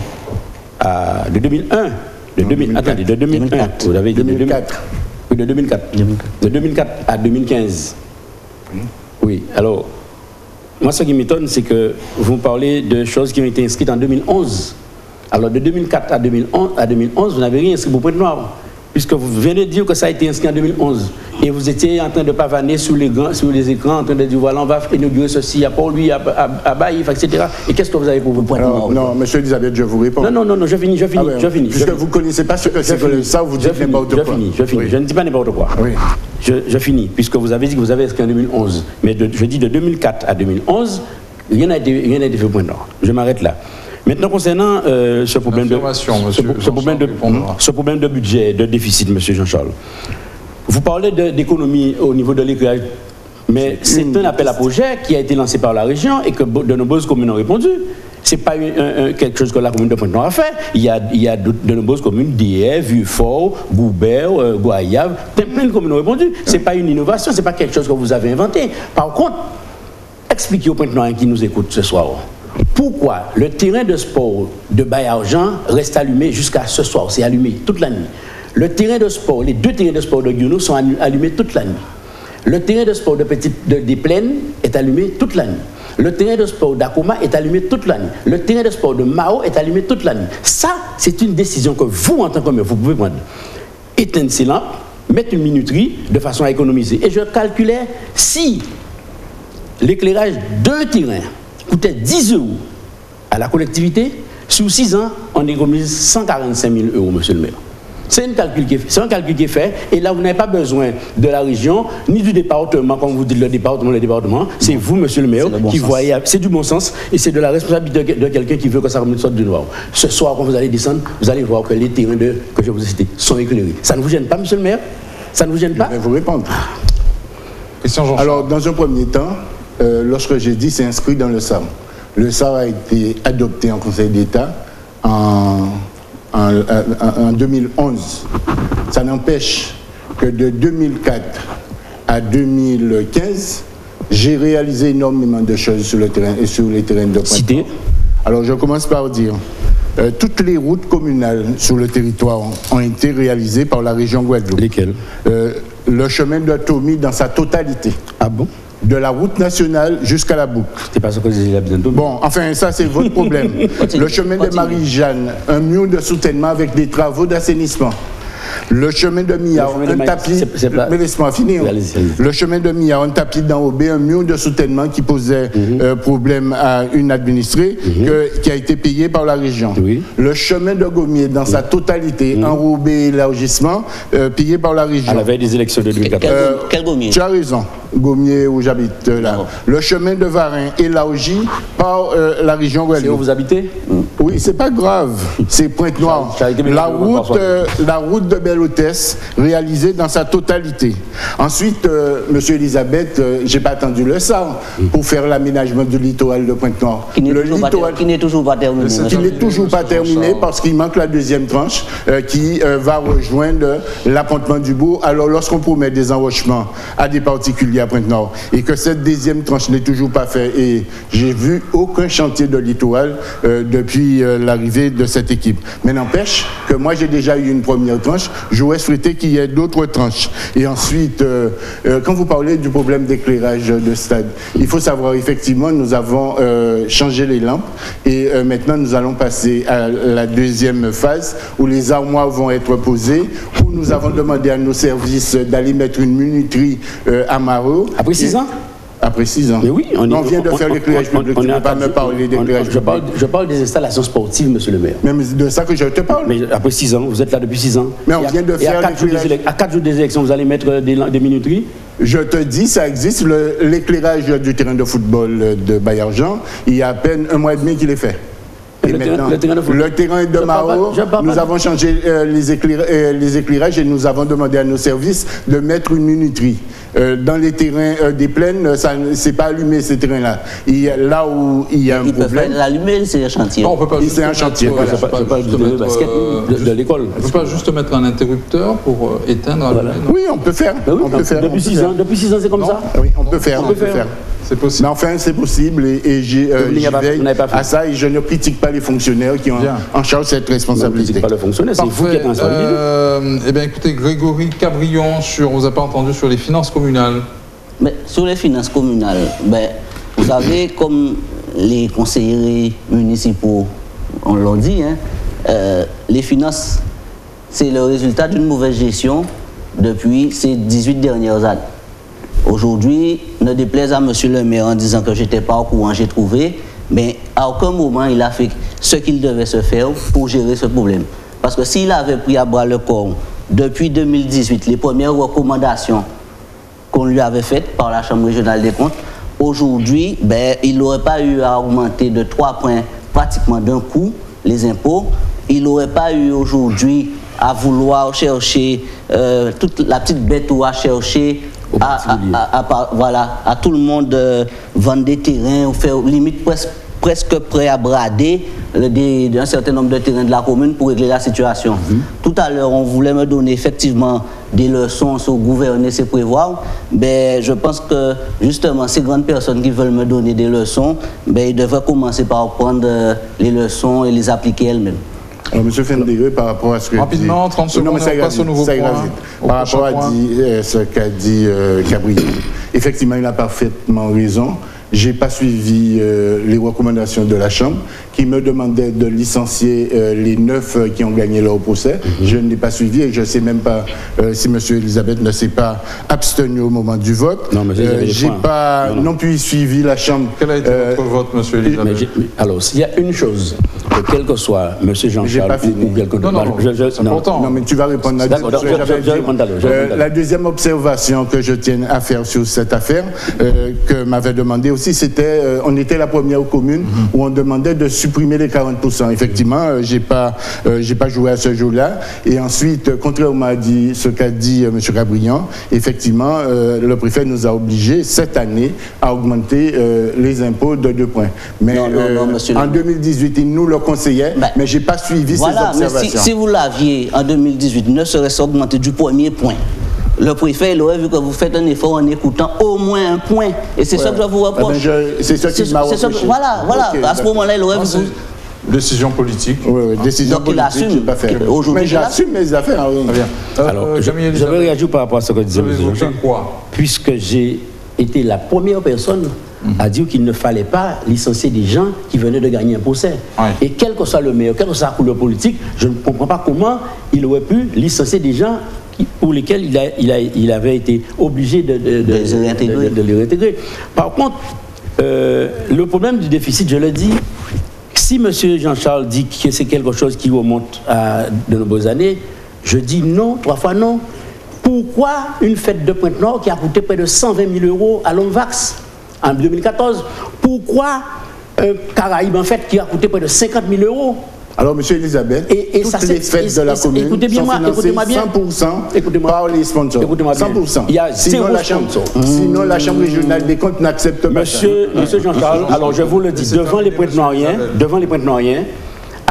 à, de deux mille un, de deux mille, attendez, de deux mille un, deux mille quatre. Vous avez dit deux mille quatre. Oui, de deux mille quatre. deux mille quatre. De deux mille quatre à deux mille quinze. Oui. Oui, alors, moi, ce qui m'étonne, c'est que vous parlez de choses qui ont été inscrites en deux mille onze. Alors, de deux mille quatre à deux mille onze, à deux mille onze, vous n'avez rien inscrit pour Pointe-Noire, puisque vous venez de dire que ça a été inscrit en deux mille onze. Et vous étiez en train de pavaner sur les, grands, sur les écrans, en train de dire voilà, on va inaugurer ceci, il y a Paul, lui, à, à, à Baïf, et cetera. Et qu'est-ce que vous avez pour vous Pointe-Noire? Non, monsieur Elisabeth, je vous réponds. Non, non, non, non je finis, je finis, ah ouais, je finis. Puisque je vous ne connaissez pas ce que c'est que ça, vous dites n'importe quoi. Je finis, je finis. Oui. Je ne dis pas n'importe quoi. Oui. Je, je finis, puisque vous avez dit que vous avez inscrit en deux mille onze. Mais de, je dis de deux mille quatre à deux mille onze, rien n'a été, rien n'a été fait au Pointe-Noire. Je m'arrête là. Maintenant, concernant euh, ce, problème de, ce, ce, problème de, ce problème de budget, de déficit, M. Jean-Charles, vous parlez d'économie au niveau de l'éclairage, mais c'est un appel à projet qui a été lancé par la région et que de nombreuses communes ont répondu. Ce n'est pas un, un, quelque chose que la commune de Pointe-Noire a fait. Il y a, il y a de, de nombreuses communes, D F, Vieux-Fort, Goubert, euh, Goyave, plein de communes ont répondu. Ce n'est pas une innovation, ce n'est pas quelque chose que vous avez inventé. Par contre, expliquez aux Pointe-Noire qui nous écoutent ce soir. Pourquoi le terrain de sport de Baillargeon reste allumé jusqu'à ce soir? C'est allumé toute la nuit. Le terrain de sport, les deux terrains de sport de Guinou sont allumés toute la nuit. Le terrain de sport de Petite de, des Plaines est allumé toute la nuit. Le terrain de sport d'Akoma est allumé toute la nuit. Le terrain de sport de Mao est allumé toute la nuit. Ça, c'est une décision que vous, en tant que maire, vous pouvez prendre. Éteindre ces lampes, mettre une minuterie de façon à économiser. Et je calculais si l'éclairage de terrain coûtait dix euros à la collectivité, sur six ans, on économise cent quarante-cinq mille euros, monsieur le maire. C'est un calcul qui est fait, et là, vous n'avez pas besoin de la région, ni du département, comme vous dites le département, le département, c'est vous, monsieur le maire, bon qui sens. voyez, c'est du bon sens, et c'est de la responsabilité de, de quelqu'un qui veut que ça sorte du noir. Ce soir, quand vous allez descendre, vous allez voir que les terrains de, que je vous ai cités sont éclairés. Ça ne vous gêne pas, monsieur le maire? Ça ne vous gêne pas? Je vais vous répondre. Alors, dans un premier temps, euh, lorsque j'ai dit c'est inscrit dans le S A O, le S A O a été adopté en Conseil d'État en, en, en, en deux mille onze. Ça n'empêche que de deux mille quatre à deux mille quinze, j'ai réalisé énormément de choses sur le terrain et sur les terrains de Pointe-Noire. Alors je commence par dire, euh, toutes les routes communales sur le territoire ont été réalisées par la région Guadeloupe. Lesquelles? euh, Le chemin de Tomi dans sa totalité. Ah bon? De la route nationale jusqu'à la boucle. C'est pas ça que j'ai besoin de. Bon, enfin, ça, c'est votre problème. Le chemin de Marie-Jeanne, un mur de soutènement avec des travaux d'assainissement. Le chemin de Mia, un tapis. Mais laisse-moi finir. Allez-y, allez-y. Le chemin de Mia, un tapis d'enrobé, un mur de soutènement qui posait mm-hmm. euh, problème à une administrée mm-hmm. que, qui a été payée par la région. Oui. Le chemin de Gommier, dans mm-hmm. sa totalité, mm-hmm. enrobé élargissement, euh, payé par la région. À la veille des élections de deux mille quatorze. Euh, quel Gommier? Tu as raison. Gommier où j'habite euh, là. Oh. Le chemin de Varin élargi par euh, la région Guadeloupe. C'est où vous habitez? Oui, c'est pas grave. C'est Pointe-Noire. La route, euh, la route de Belle-Hôtesse réalisée dans sa totalité. Ensuite, euh, Monsieur Elisabeth, euh, j'ai pas attendu le S A O mm. pour faire l'aménagement du littoral de Pointe-Noire. Qui n'est toujours pas terminé. Qui n'est toujours pas terminé parce qu'il manque la deuxième tranche euh, qui euh, va rejoindre l'appontement du bourg. Alors, lorsqu'on promet des enrochements à des particuliers à Pointe-Nord et que cette deuxième tranche n'est toujours pas faite. Et j'ai vu aucun chantier de littoral euh, depuis euh, l'arrivée de cette équipe. Mais n'empêche que moi, j'ai déjà eu une première tranche. J'aurais souhaité qu'il y ait d'autres tranches. Et ensuite, euh, euh, quand vous parlez du problème d'éclairage de stade, il faut savoir, effectivement, nous avons euh, changé les lampes et euh, maintenant, nous allons passer à la deuxième phase où les armoires vont être posées, où nous avons demandé à nos services d'aller mettre une minuterie euh, à Marot. Après six ans? Après six ans. Mais oui, on, on vient de faire l'éclairage public. Tu ne peux pas me parler d'éclairage public. Parle, je parle des installations sportives, monsieur le maire. Mais c'est de ça que je te parle. Mais après six ans, vous êtes là depuis six ans. Mais on vient de faire l'éclairage. À quatre jours des élections, vous allez mettre des, des minuteries? Je te dis, ça existe. L'éclairage du terrain de football de Baillargeon, il y a à peine un mois et demi qu'il est fait. Et le, maintenant, terrain, le, terrain de le terrain de Mao, nous avons changé euh, les, éclaira euh, les éclairages et nous avons demandé à nos services de mettre une minuterie. Euh, dans les terrains euh, des plaines, ça c'est pas allumé ces terrains-là. Là où il y a un il problème. L'allumer, c'est un chantier. Non, on peut pas. C'est un chantier. Voilà. Je ne pas juste mettre, basket euh, de, de l'école. On ne peut pas juste mettre un interrupteur pour euh, éteindre. Voilà. Oui, on peut faire. Oui, on peut faire. Depuis six ans, depuis six ans, c'est comme non. ça. Oui, on peut faire. On, on peut faire. faire. C'est possible. Mais enfin, c'est possible et, et j'y euh, veille à ça et je ne critique pas les fonctionnaires qui ont Bien. en charge cette responsabilité. Ne critique pas les fonctionnaires, c'est vous qui êtes responsable. Euh, eh bien, écoutez, Grégory Cabrion, sur, on vous a pas entendu sur les finances communales. Mais sur les finances communales, ben, vous savez, comme les conseillers municipaux, on l'a dit, hein, euh, les finances, c'est le résultat d'une mauvaise gestion depuis ces dix-huit dernières années. Aujourd'hui, ne déplaise à monsieur le maire en disant que je n'étais pas au courant, j'ai trouvé, mais à aucun moment il a fait ce qu'il devait se faire pour gérer ce problème. Parce que s'il avait pris à bras le corps depuis deux mille dix-huit les premières recommandations qu'on lui avait faites par la Chambre régionale des comptes, aujourd'hui, ben, il n'aurait pas eu à augmenter de trois points pratiquement d'un coup les impôts. Il n'aurait pas eu aujourd'hui à vouloir chercher euh, toute la petite bête ou à chercher À, à, à, à, voilà, à tout le monde euh, vendre des terrains ou faire limite presque, presque prêt à brader le, des, un certain nombre de terrains de la commune pour régler la situation. Mm-hmm. Tout à l'heure, on voulait me donner effectivement des leçons sur gouverner, c'est prévoir. Ben, je pense que justement, ces grandes personnes qui veulent me donner des leçons, ben, ils devraient commencer par prendre euh, les leçons et les appliquer elles-mêmes. Alors, M. Fendéré, par rapport à ce que... Rapidement, trente secondes, non, mais on passe au nouveau point. Par rapport à dit, euh, ce qu'a dit euh, Cabrion, effectivement, il a parfaitement raison. Je n'ai pas suivi euh, les recommandations de la Chambre qui me demandait de licencier euh, les neuf euh, qui ont gagné leur procès. Mm-hmm. Je ne l'ai pas suivi et je ne sais même pas euh, si M. Elisabeth ne s'est pas abstenu au moment du vote. Non, mais euh, j'ai pas non, non. non plus suivi la Chambre. Quel a été euh, votre vote, M. Elisabeth? Alors, s'il y a une chose, que quel que soit M. Jean-Charles ou, ou quelqu'un d'autre... Non, non, je, je, c'est important. Non, mais tu vas répondre à D'accord, je, je, je, répondre euh, La deuxième observation que je tiens à faire sur cette affaire, euh, que m'avait demandé aussi, c'était, euh, on était la première commune mm-hmm. où on demandait de supprimer les quarante pour cent. Effectivement, euh, j'ai pas, euh, j'ai pas joué à ce jour-là. Et ensuite, euh, contrairement à dit, ce qu'a dit euh, M. Cabrion, effectivement, euh, le préfet nous a obligés cette année à augmenter euh, les impôts de deux points. Mais non, non, euh, non, monsieur en deux mille dix-huit, il nous le conseillait, ben, mais j'ai pas suivi voilà, ces observations. Mais si, si vous l'aviez en deux mille dix-huit, ne serait-ce augmenté du premier point. Le préfet, il aurait vu que vous faites un effort en écoutant au moins un point. Et c'est ouais. ça que je vous reproche. Eh ben c'est ça qui m'a reproché. Voilà, voilà. Okay, à ce moment-là, il aurait vu... Décision politique. Oui, oui, décision Donc politique. il assume. Pas faire. Aujourd'hui, j'assume mes affaires. Hein, oui. euh, Alors, euh, je, je vais réagir par rapport à ce que disait M. Jean. Puisque j'ai été la première personne mm-hmm. à dire qu'il ne fallait pas licencier des gens qui venaient de gagner un procès. Ouais. Et quel que soit le meilleur, quelle que soit la couleur politique, je ne comprends pas comment il aurait pu licencier des gens qui, pour lesquels il, a, il, a, il avait été obligé de, de, de, de, les, réintégrer. De, de les réintégrer. Par contre, euh, le problème du déficit, je le dis, si M. Jean-Charles dit que c'est quelque chose qui remonte à de nombreuses années, je dis non, trois fois non. Pourquoi une fête de Pointe-Nord qui a coûté près de cent vingt mille euros à Lomvax en deux mille quatorze? Pourquoi un Caraïbe en fait qui a coûté près de cinquante mille euros? Alors, M. Elisabeth, et, et toutes ça, les fêtes et, de la et, commune écoutez bien sont moi, financées bien. cent pour cent par les sponsors. cent pour cent. Il y a sinon, la chambre, mmh. sinon, la Chambre régionale des comptes n'accepte pas Monsieur, ça. Monsieur Jean-Charles, alors je vous le dis, devant les Pointe-Noriens, devant les Pointe-Noriens, à chaque fois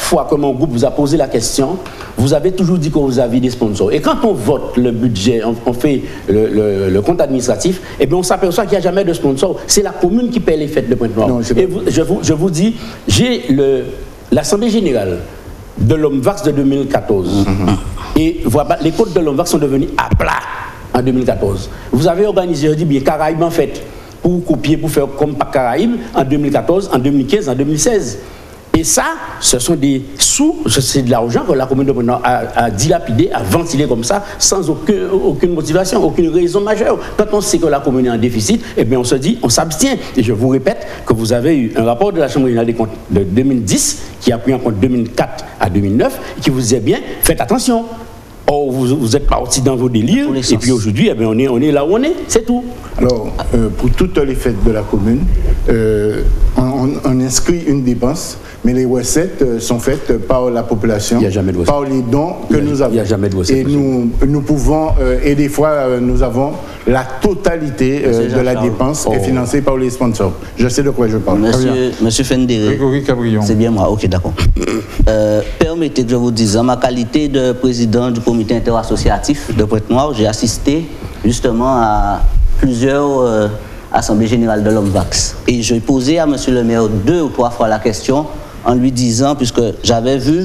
fois que mon groupe vous a posé la question, vous avez toujours dit que vous aviez des sponsors. Et quand on vote le budget, on, on fait le, le, le compte administratif, eh bien on s'aperçoit qu'il n'y a jamais de sponsor. C'est la commune qui paie les fêtes de Pointe-Noire. Et vous, je, vous, je vous dis, j'ai l'Assemblée générale de l'OMVAX de deux mille quatorze. Mm-hmm. Et voilà, les côtes de l'OMVAX sont devenues à plat en deux mille quatorze. Vous avez organisé, je dis bien, Caraïbes en fait, pour copier, pour faire comme Caraïbes en deux mille quatorze, en deux mille quinze, en deux mille seize. Et ça, ce sont des sous, c'est de l'argent que la commune de Pointe-Noire a, a dilapidé, a ventilé comme ça, sans aucun, aucune motivation, aucune raison majeure. Quand on sait que la commune est en déficit, eh bien on se dit, on s'abstient. Et je vous répète que vous avez eu un rapport de la Chambre régionale des comptes de deux mille dix, qui a pris en compte deux mille quatre à deux mille neuf, et qui vous disait bien, faites attention. Or, vous, vous êtes partis dans vos délires, et puis aujourd'hui, eh bien, on, est, on est là où on est, c'est tout. Alors, euh, pour toutes les fêtes de la commune, euh, on, on inscrit une dépense, mais les recettes euh, sont faites par la population, il n'y a jamais de par les dons que il y a, nous avons. Il n'y a jamais de recettes. Et nous, nous pouvons, euh, et des fois, euh, nous avons la totalité euh, de la dépense oh. est financée par les sponsors. Je sais de quoi je parle. Monsieur, Monsieur Fendéré, Grégory Cabrion. C'est bien moi, ok, d'accord. euh, permettez que je vous dise, en ma qualité de président du comité interassociatif de Pointe-Noire, j'ai assisté justement à plusieurs euh, assemblées générales de l'OMVAX. Et j'ai posé à Monsieur le maire deux ou trois fois la question en lui disant, puisque j'avais vu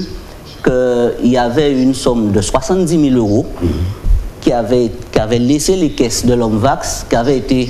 qu'il y avait une somme de soixante-dix mille euros mmh. qui, avait, qui avait laissé les caisses de l'OMVAX, qui avait été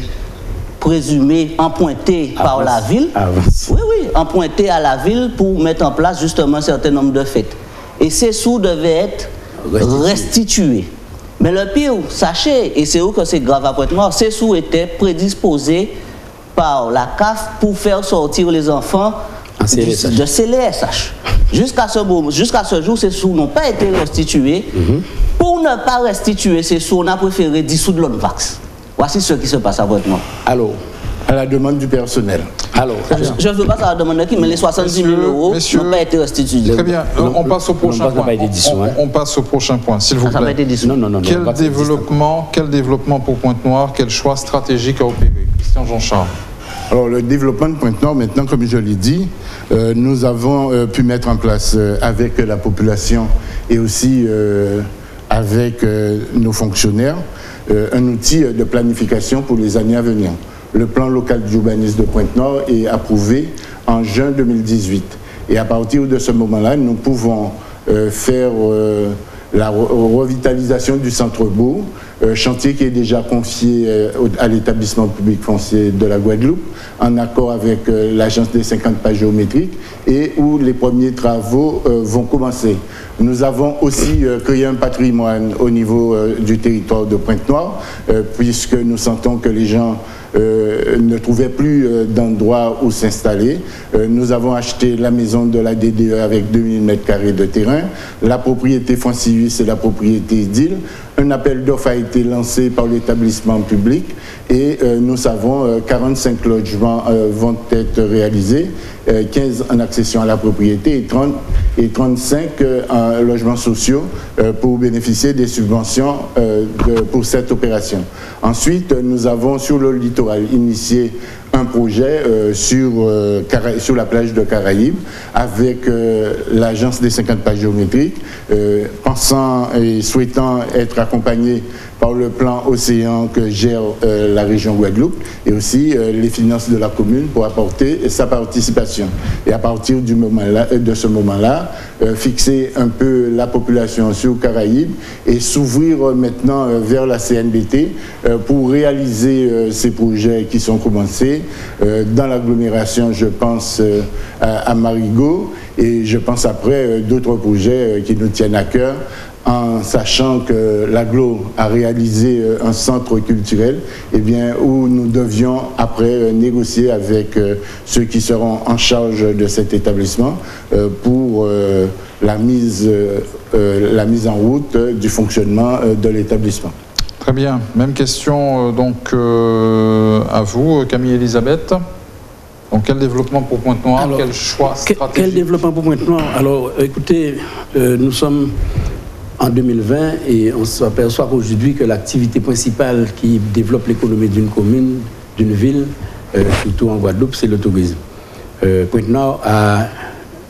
présumée, empruntée par la ville. Avance. Oui, oui, empruntée à la ville pour mettre en place justement un certain nombre de fêtes. Et ces sous devaient être restitués. restitués. Mais le pire, sachez, et c'est où que c'est grave à Pointe-Noire, ces sous étaient prédisposés par la C A F pour faire sortir les enfants du, de C L S H. Jusqu'à ce, jusqu'à ce jour, ces sous n'ont pas été restitués. Mm-hmm. Pour ne pas restituer ces sous, on a préféré dissoudre l'OMVAX. Voici ce qui se passe à Pointe-Noire. Alors, à la demande du personnel. Alors, je ne veux pas savoir la demande de qui, mais les soixante-dix mille euros n'ont pas été restitués. Très bien, euh, on passe au prochain point. On, on passe au prochain point, s'il vous ah, plaît. Non, non, non, quel, non, développement, quel développement pour Pointe-Noire, quel choix stratégique à opérer? Christian Jean-Charles. Alors, le développement de Pointe-Noire, maintenant, comme je l'ai dit, euh, nous avons euh, pu mettre en place euh, avec la population et aussi euh, avec euh, nos fonctionnaires euh, un outil de planification pour les années à venir. Le plan local d'urbanisme de Pointe-Noire est approuvé en juin deux mille dix-huit. Et à partir de ce moment-là, nous pouvons euh, faire euh, la re revitalisation du centre-bourg, euh, chantier qui est déjà confié euh, à l'établissement public foncier de la Guadeloupe, en accord avec euh, l'agence des cinquante pas géométriques, et où les premiers travaux euh, vont commencer. Nous avons aussi euh, créé un patrimoine au niveau euh, du territoire de Pointe-Noire, euh, puisque nous sentons que les gens Euh, ne trouvaient plus euh, d'endroit où s'installer. Euh, nous avons acheté la maison de la D D E avec deux mille mètres carrés de terrain. La propriété foncière, c'est la propriété d'île. Un appel d'offres a été lancé par l'établissement public et euh, nous savons euh, quarante-cinq logements euh, vont être réalisés, euh, quinze en accession à la propriété et, trente, et trente-cinq euh, en logements sociaux euh, pour bénéficier des subventions euh, de, pour cette opération. Ensuite, nous avons sur le littoral initié un projet euh, sur, euh, sur la plage de Caraïbes avec euh, l'agence des cinquante pas géométriques, euh, pensant et souhaitant être accompagné par le plan Océan que gère euh, la région Guadeloupe et aussi euh, les finances de la commune pour apporter sa participation. Et à partir du moment là, de ce moment-là, euh, fixer un peu la population sur Caraïbes et s'ouvrir euh, maintenant euh, vers la C N B T euh, pour réaliser euh, ces projets qui sont commencés. Euh, dans l'agglomération, je pense euh, à, à Marigot et je pense après euh, d'autres projets euh, qui nous tiennent à cœur, en sachant que l'Aglo a réalisé euh, un centre culturel eh bien, où nous devions après euh, négocier avec euh, ceux qui seront en charge de cet établissement euh, pour euh, la, mise, euh, euh, la mise en route euh, du fonctionnement euh, de l'établissement. Très bien. Même question euh, donc euh, à vous, Camille Elisabeth. Donc quel développement pour Pointe-Noire? Quel choix stratégique? Quel développement pour Pointe-Noire? Alors écoutez, euh, nous sommes en deux mille vingt et on s'aperçoit aujourd'hui que l'activité principale qui développe l'économie d'une commune, d'une ville, euh, surtout en Guadeloupe, c'est le tourisme. Euh, Pointe-Noire a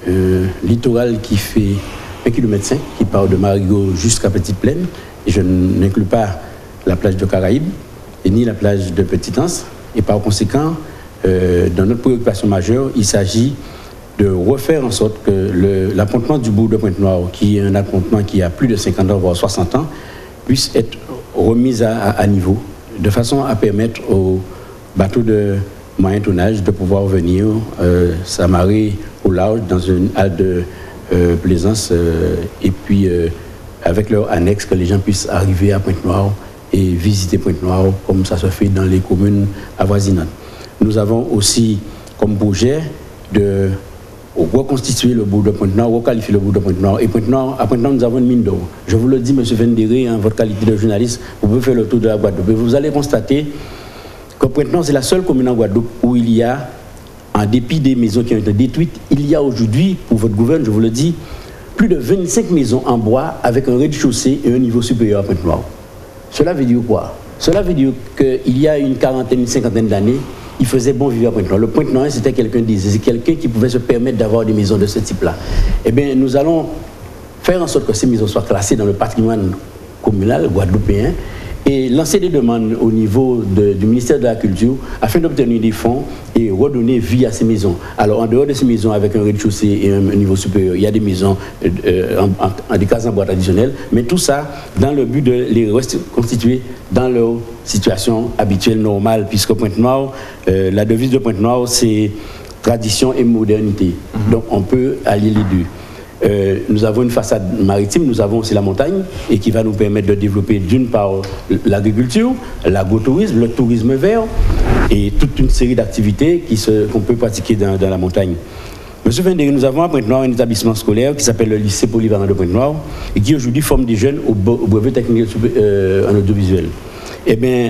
euh, littoral qui fait un kilomètre cinq, qui part de Marigot jusqu'à Petite Plaine. Et je n'inclus pas la plage de Caraïbes et ni la plage de Petite-Anse. Et par conséquent, euh, dans notre préoccupation majeure, il s'agit de refaire en sorte que l'appontement du bourg de Pointe-Noire, qui est un appontement qui a plus de cinquante ans, voire soixante ans, puisse être remis à, à, à niveau, de façon à permettre aux bateaux de moyen tonnage de pouvoir venir euh, s'amarrer au large dans une halte de euh, plaisance euh, et puis euh, avec leur annexe que les gens puissent arriver à Pointe-Noire et visiter Pointe-Noire comme ça se fait dans les communes avoisinantes. Nous avons aussi comme projet de reconstituer le bourg de Pointe-Noire, requalifier le bourg de Pointe-Noire. Et Pointe-Noire, à Pointe-Noire, nous avons une mine d'or. Je vous le dis, M. Vendéré, en votre qualité de journaliste, vous pouvez faire le tour de la Guadeloupe. Et vous allez constater que Pointe-Noire, c'est la seule commune en Guadeloupe où il y a, en dépit des maisons qui ont été détruites, il y a aujourd'hui, pour votre gouvernement, je vous le dis, plus de vingt-cinq maisons en bois avec un rez-de-chaussée et un niveau supérieur à Pointe-Noire. Cela veut dire quoi? Cela veut dire qu'il y a une quarantaine, une cinquantaine d'années, il faisait bon vivre à Pointe-Noire. Le Pointe-Noire, c'était quelqu'un c'est quelqu'un qui pouvait se permettre d'avoir des maisons de ce type-là. Eh bien, nous allons faire en sorte que ces maisons soient classées dans le patrimoine communal guadeloupéen et lancer des demandes au niveau de, du ministère de la Culture afin d'obtenir des fonds et redonner vie à ces maisons. Alors, en dehors de ces maisons avec un rez-de-chaussée et un, un niveau supérieur, il y a des maisons, euh, en, en, en des cases en bois traditionnelles, mais tout ça dans le but de les reconstituer dans leur situation habituelle, normale, puisque Pointe-Noire, euh, la devise de Pointe-Noire, c'est tradition et modernité. Mm-hmm. Donc, on peut allier les deux. Euh, nous avons une façade maritime, nous avons aussi la montagne et qui va nous permettre de développer d'une part l'agriculture, l'agrotourisme, le tourisme vert et toute une série d'activités qu'on peut pratiquer dans, dans la montagne. Monsieur Vendéré, nous avons à Pointe-Noire un établissement scolaire qui s'appelle le lycée polyvalent de Pointe-Noire et qui aujourd'hui forme des jeunes au, au brevet technique euh, en audiovisuel. Eh bien,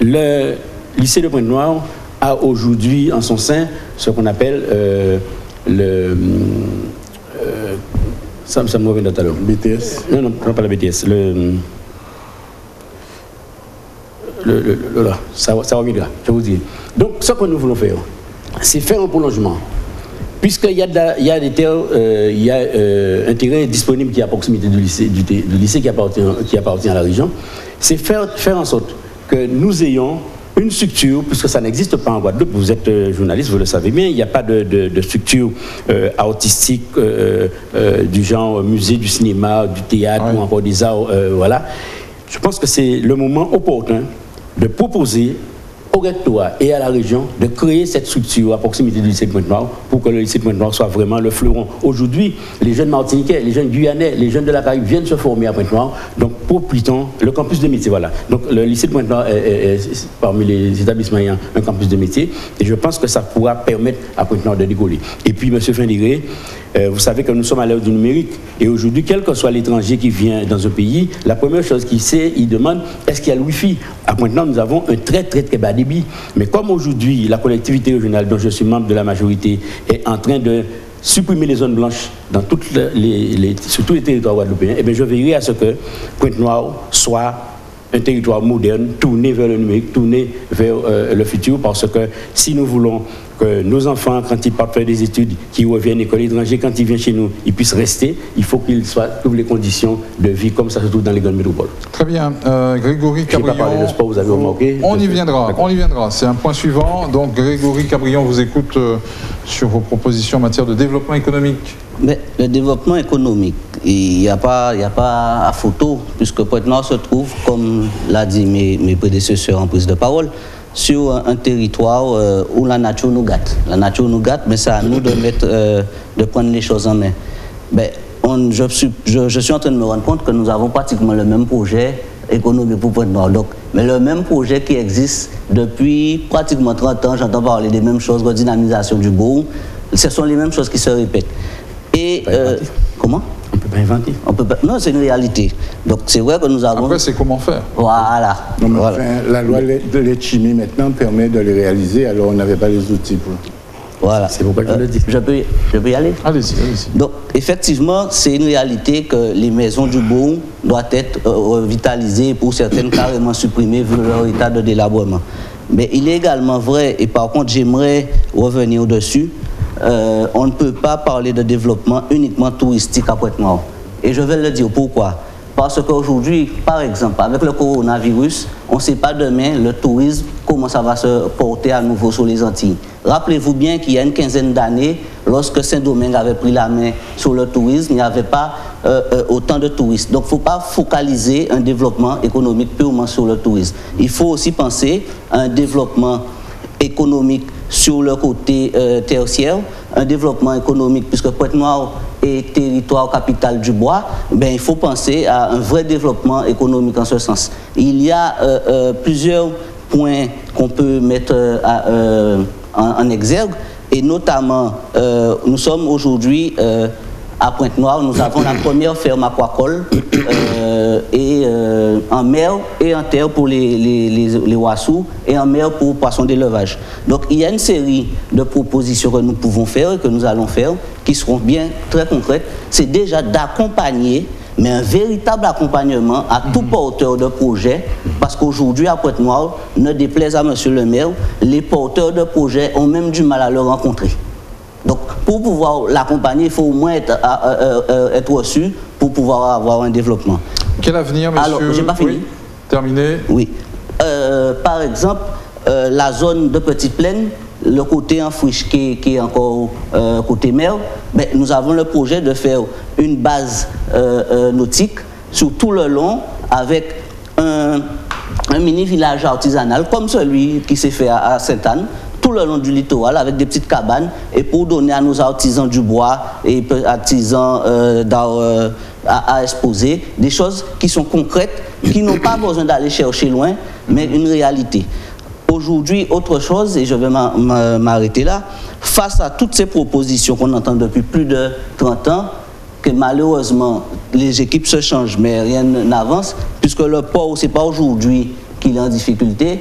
le lycée de Pointe-Noire a aujourd'hui en son sein ce qu'on appelle euh, le... Euh, ça, ça me revient tout à l'heure. B T S? Non, non, non, pas le B T S. Le, le, le, le là, ça, ça reviendra, je vous dis. Donc, ce que nous voulons faire, c'est faire un prolongement. Puisqu'il y a, de la, il y a des terres, euh, il y a euh, un terrain disponible qui est à proximité du lycée, du, du lycée qui, appartient, qui appartient à la région, c'est faire, faire en sorte que nous ayons une structure, puisque ça n'existe pas en Guadeloupe, vous êtes euh, journaliste, vous le savez bien, il n'y a pas de, de, de structure euh, artistique euh, euh, du genre musée, du cinéma, du théâtre ouais. ou encore des arts, euh, voilà. Je pense que c'est le moment opportun de proposer au rectorat et à la région de créer cette structure à proximité du lycée de Pointe-Noire pour que le lycée de Pointe-Noire soit vraiment le fleuron. Aujourd'hui, les jeunes Martiniquais, les jeunes Guyanais, les jeunes de la Caraïbe viennent se former à Pointe-Noire. Donc, pour Pluton, le campus de métier, voilà. Donc, le lycée de Pointe-Noire est, est, est parmi les établissements ayant un campus de métier. Et je pense que ça pourra permettre à Pointe-Noire de décoller. Et puis, M. Vendéré, euh, vous savez que nous sommes à l'ère du numérique. Et aujourd'hui, quel que soit l'étranger qui vient dans un pays, la première chose qu'il sait, il demande, est-ce qu'il y a le Wi-Fi? À Pointe-Noire, nous avons un très, très, très bas débit. Mais comme aujourd'hui, la collectivité régionale dont je suis membre de la majorité est en train de supprimer les zones blanches dans toutes les, les, sur tous les territoires guadeloupéens, eh bien, je veillerai à ce que Pointe-Noire soit un territoire moderne, tourné vers le numérique, tourné vers euh, le futur, parce que si nous voulons que nos enfants, quand ils partent faire des études, qu'ils reviennent à l'école étrangère, quand ils viennent chez nous, ils puissent rester, il faut qu'ils trouvent les conditions de vie comme ça se trouve dans les grandes métropoles. Très bien. Euh, Grégory Cabrion, je n'ai pas parlé de sport, vous avez remarqué. On y viendra, on y viendra. C'est un point suivant. Donc Grégory Cabrion vous écoute euh, sur vos propositions en matière de développement économique. Mais le développement économique, il n'y a pas, il n'y a pas à photo, puisque Pointe-Noire se trouve, comme l'a dit mes, mes prédécesseurs en prise de parole, sur un, un territoire euh, où la nature nous gâte. La nature nous gâte, mais c'est à nous de, mettre, euh, de prendre les choses en main. Ben, on, je, suis, je, je suis en train de me rendre compte que nous avons pratiquement le même projet économique pour Pointe-Noire. Donc, mais le même projet qui existe depuis pratiquement trente ans, j'entends parler des mêmes choses, redynamisation du bourg, ce sont les mêmes choses qui se répètent. Et euh, comment? On ne peut pas inventer. On peut pas, non, c'est une réalité. Donc c'est vrai que nous avons... Après, c'est comment faire. Voilà. Non, mais voilà. Enfin, la loi de l'Etchimi maintenant permet de les réaliser, alors on n'avait pas les outils pour... Voilà. C'est pourquoi je euh, le dis. Je peux, je peux y aller? Allez-y, allez-y. Donc, effectivement, c'est une réalité que les maisons du bourg doivent être euh, revitalisées, pour certaines carrément supprimées vu leur état de délabrement. Mais il est également vrai, et par contre, j'aimerais revenir dessus, euh, on ne peut pas parler de développement uniquement touristique à Pointe-Noire. Et je vais le dire pourquoi. Parce qu'aujourd'hui, par exemple, avec le coronavirus, on ne sait pas demain le tourisme, comment ça va se porter à nouveau sur les Antilles. Rappelez-vous bien qu'il y a une quinzaine d'années, lorsque Saint-Domingue avait pris la main sur le tourisme, il n'y avait pas euh, euh, autant de touristes. Donc il ne faut pas focaliser un développement économique purement sur le tourisme. Il faut aussi penser à un développement économique sur le côté euh, tertiaire, un développement économique, puisque Pointe-Noire est territoire capital du bois, ben, il faut penser à un vrai développement économique en ce sens. Il y a euh, euh, plusieurs points qu'on peut mettre euh, à, euh, en, en exergue, et notamment, euh, nous sommes aujourd'hui euh, à Pointe-Noire, nous avons la première ferme aquacole euh, et, euh, en mer et en terre pour les, les, les, les oiseaux et en mer pour poissons d'élevage. Donc il y a une série de propositions que nous pouvons faire et que nous allons faire qui seront bien très concrètes. C'est déjà d'accompagner, mais un véritable accompagnement à tout porteur de projet, parce qu'aujourd'hui à Pointe-Noire, ne déplaise à monsieur le maire, les porteurs de projets ont même du mal à le rencontrer. Donc, pour pouvoir l'accompagner, il faut au moins être, à, à, à, être reçu pour pouvoir avoir un développement. Quel avenir, monsieur? Alors, j'ai pas fini. Oui. Terminé. Oui. Euh, par exemple, euh, la zone de Petite Plaine, le côté en friche qui, qui est encore euh, côté mer, mais nous avons le projet de faire une base euh, euh, nautique sur tout le long avec un, un mini village artisanal comme celui qui s'est fait à, à Sainte-Anne, tout le long du littoral avec des petites cabanes et pour donner à nos artisans du bois et artisans euh, d'art euh, à, à exposer des choses qui sont concrètes, qui n'ont pas besoin d'aller chercher loin, mais une réalité. Aujourd'hui, autre chose, et je vais m'arrêter là, face à toutes ces propositions qu'on entend depuis plus de trente ans, que malheureusement les équipes se changent mais rien n'avance, puisque le port, ce n'est pas aujourd'hui qu'il est en difficulté.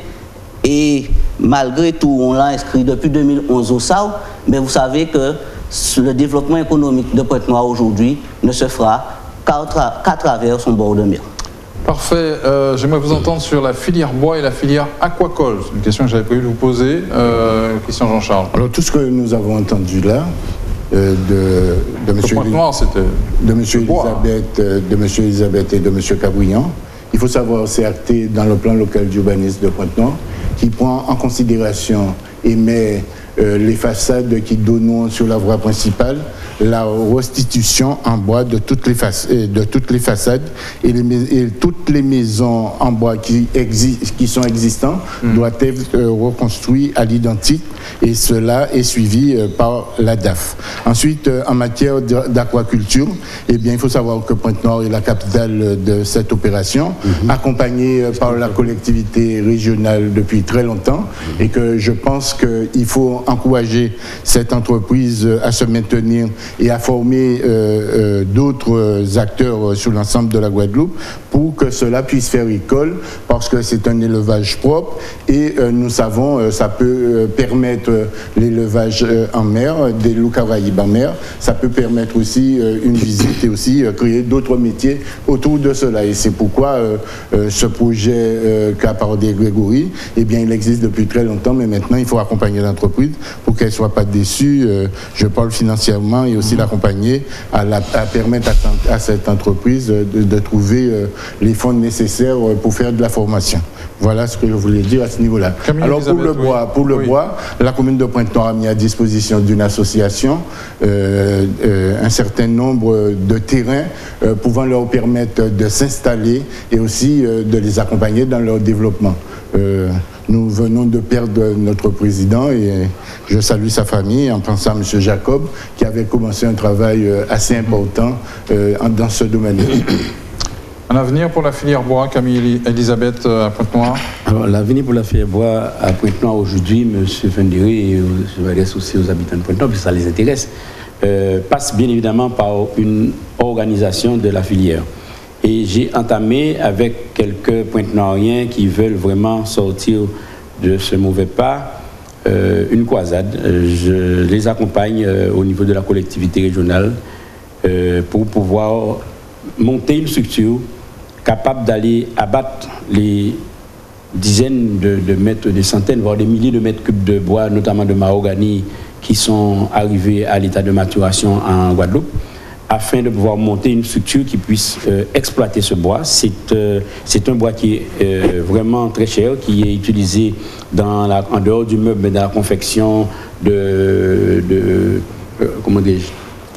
Et malgré tout, on l'a inscrit depuis deux mille onze au S A O, mais vous savez que le développement économique de Pointe-Noire aujourd'hui ne se fera qu'à tra qu'à travers son bord de mer. Parfait. Euh, J'aimerais vous entendre sur la filière bois et la filière aquacole. C'est une question que j'avais prévu de vous poser. Euh, Christian Jean-Charles. Alors tout ce que nous avons entendu là, euh, de, de M. Pointe-Noire, c'était de monsieur Elisabeth, euh, de monsieur Elisabeth et de M. Cabouillan, il faut savoir, c'est acté dans le plan local d'urbanisme de Pointe-Noire, qui prend en considération et met euh, les façades qui donnent sur la voie principale, la restitution en bois de toutes les, de toutes les façades et, les, et toutes les maisons en bois qui, qui sont existantes mmh. doivent être euh, reconstruites à l'identique et cela est suivi euh, par la D A F. Ensuite, euh, en matière d'aquaculture, eh bien, il faut savoir que Pointe-Noire est la capitale de cette opération, mmh. accompagnée euh, par la collectivité régionale depuis très longtemps mmh. et que je pense qu'il faut encourager cette entreprise à se maintenir et à former euh, euh, d'autres acteurs sur l'ensemble de la Guadeloupe pour que cela puisse faire école, parce que c'est un élevage propre et euh, nous savons euh, ça peut euh, permettre euh, l'élevage euh, en mer, des loups caraïbes en mer, ça peut permettre aussi euh, une visite et aussi euh, créer d'autres métiers autour de cela. Et c'est pourquoi euh, euh, ce projet euh, qu'a parlé Grégory, eh bien il existe depuis très longtemps, mais maintenant il faut accompagner l'entreprise pour qu'elle ne soit pas déçue, euh, je parle financièrement, et aussi l'accompagner à, la, à permettre à, à cette entreprise de, de trouver euh, les fonds nécessaires pour faire de la formation. Voilà ce que je voulais dire à ce niveau-là. Alors pour le bois, oui. pour le oui. bois, la commune de Pointe-Noire a mis à disposition d'une association euh, euh, un certain nombre de terrains euh, pouvant leur permettre de s'installer et aussi euh, de les accompagner dans leur développement. Euh, Nous venons de perdre notre président et je salue sa famille en pensant à M. Jacob qui avait commencé un travail assez important dans ce domaine. Un avenir pour la filière bois, Camille Elisabeth à Pointe-Noire? Alors, l'avenir pour la filière bois à Pointe-Noire aujourd'hui, M. Fendiri, et je m'adresse aussi aux habitants de Pointe-Noire, puisque ça les intéresse, euh, passe bien évidemment par une organisation de la filière. Et j'ai entamé avec quelques Pointe-Noiriens qui veulent vraiment sortir de ce mauvais pas euh, une croisade. Je les accompagne euh, au niveau de la collectivité régionale euh, pour pouvoir monter une structure capable d'aller abattre les dizaines de, de mètres, des centaines, voire des milliers de mètres cubes de bois, notamment de mahogany, qui sont arrivés à l'état de maturation en Guadeloupe, afin de pouvoir monter une structure qui puisse euh, exploiter ce bois. C'est euh, c'est un bois qui est euh, vraiment très cher, qui est utilisé dans la, en dehors du meuble, mais dans la confection de, de euh, comment dis-je,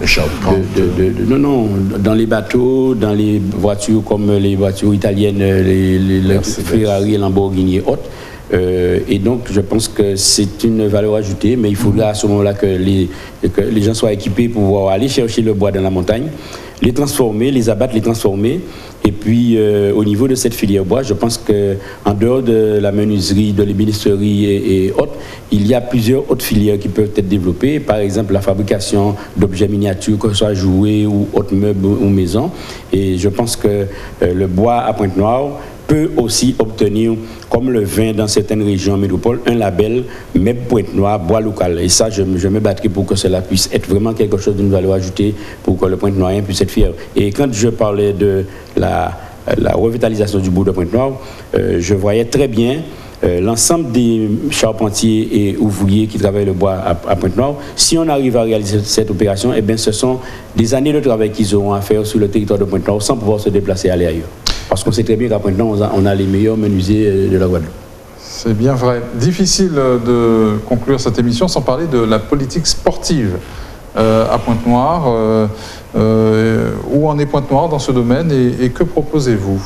de, de, de, de, non, non, dans les bateaux, dans les voitures comme les voitures italiennes, les, les, les Ferrari, Lamborghini et autres. Euh, et donc, je pense que c'est une valeur ajoutée, mais il faudra à ce moment-là que les, que les gens soient équipés pour pouvoir aller chercher le bois dans la montagne, les transformer, les abattre, les transformer. Et puis, euh, au niveau de cette filière bois, je pense qu'en dehors de la menuiserie, de l'ébénisterie et, et autres, il y a plusieurs autres filières qui peuvent être développées. Par exemple, la fabrication d'objets miniatures, que ce soit jouets ou autres meubles ou maisons. Et je pense que euh, le bois à Pointe-Noire peut aussi obtenir, comme le vin dans certaines régions métropoles, un label M E B Pointe-Noire, bois local. Et ça, je, je me battrai pour que cela puisse être vraiment quelque chose d'une valeur ajoutée pour que le Pointe-Noirien puisse être fier. Et quand je parlais de la, la revitalisation du bourg de Pointe-Noire, euh, je voyais très bien euh, l'ensemble des charpentiers et ouvriers qui travaillent le bois à, à Pointe-Noire. Si on arrive à réaliser cette opération, eh bien, ce sont des années de travail qu'ils auront à faire sur le territoire de Pointe-Noire sans pouvoir se déplacer et aller ailleurs. Parce qu'on sait très bien qu'à Pointe-Noire, on a, on a les meilleurs menuisiers de la Guadeloupe. C'est bien vrai. Difficile de conclure cette émission sans parler de la politique sportive euh, à Pointe-Noire. Euh, euh, où en est Pointe-Noire dans ce domaine et, et que proposez-vous,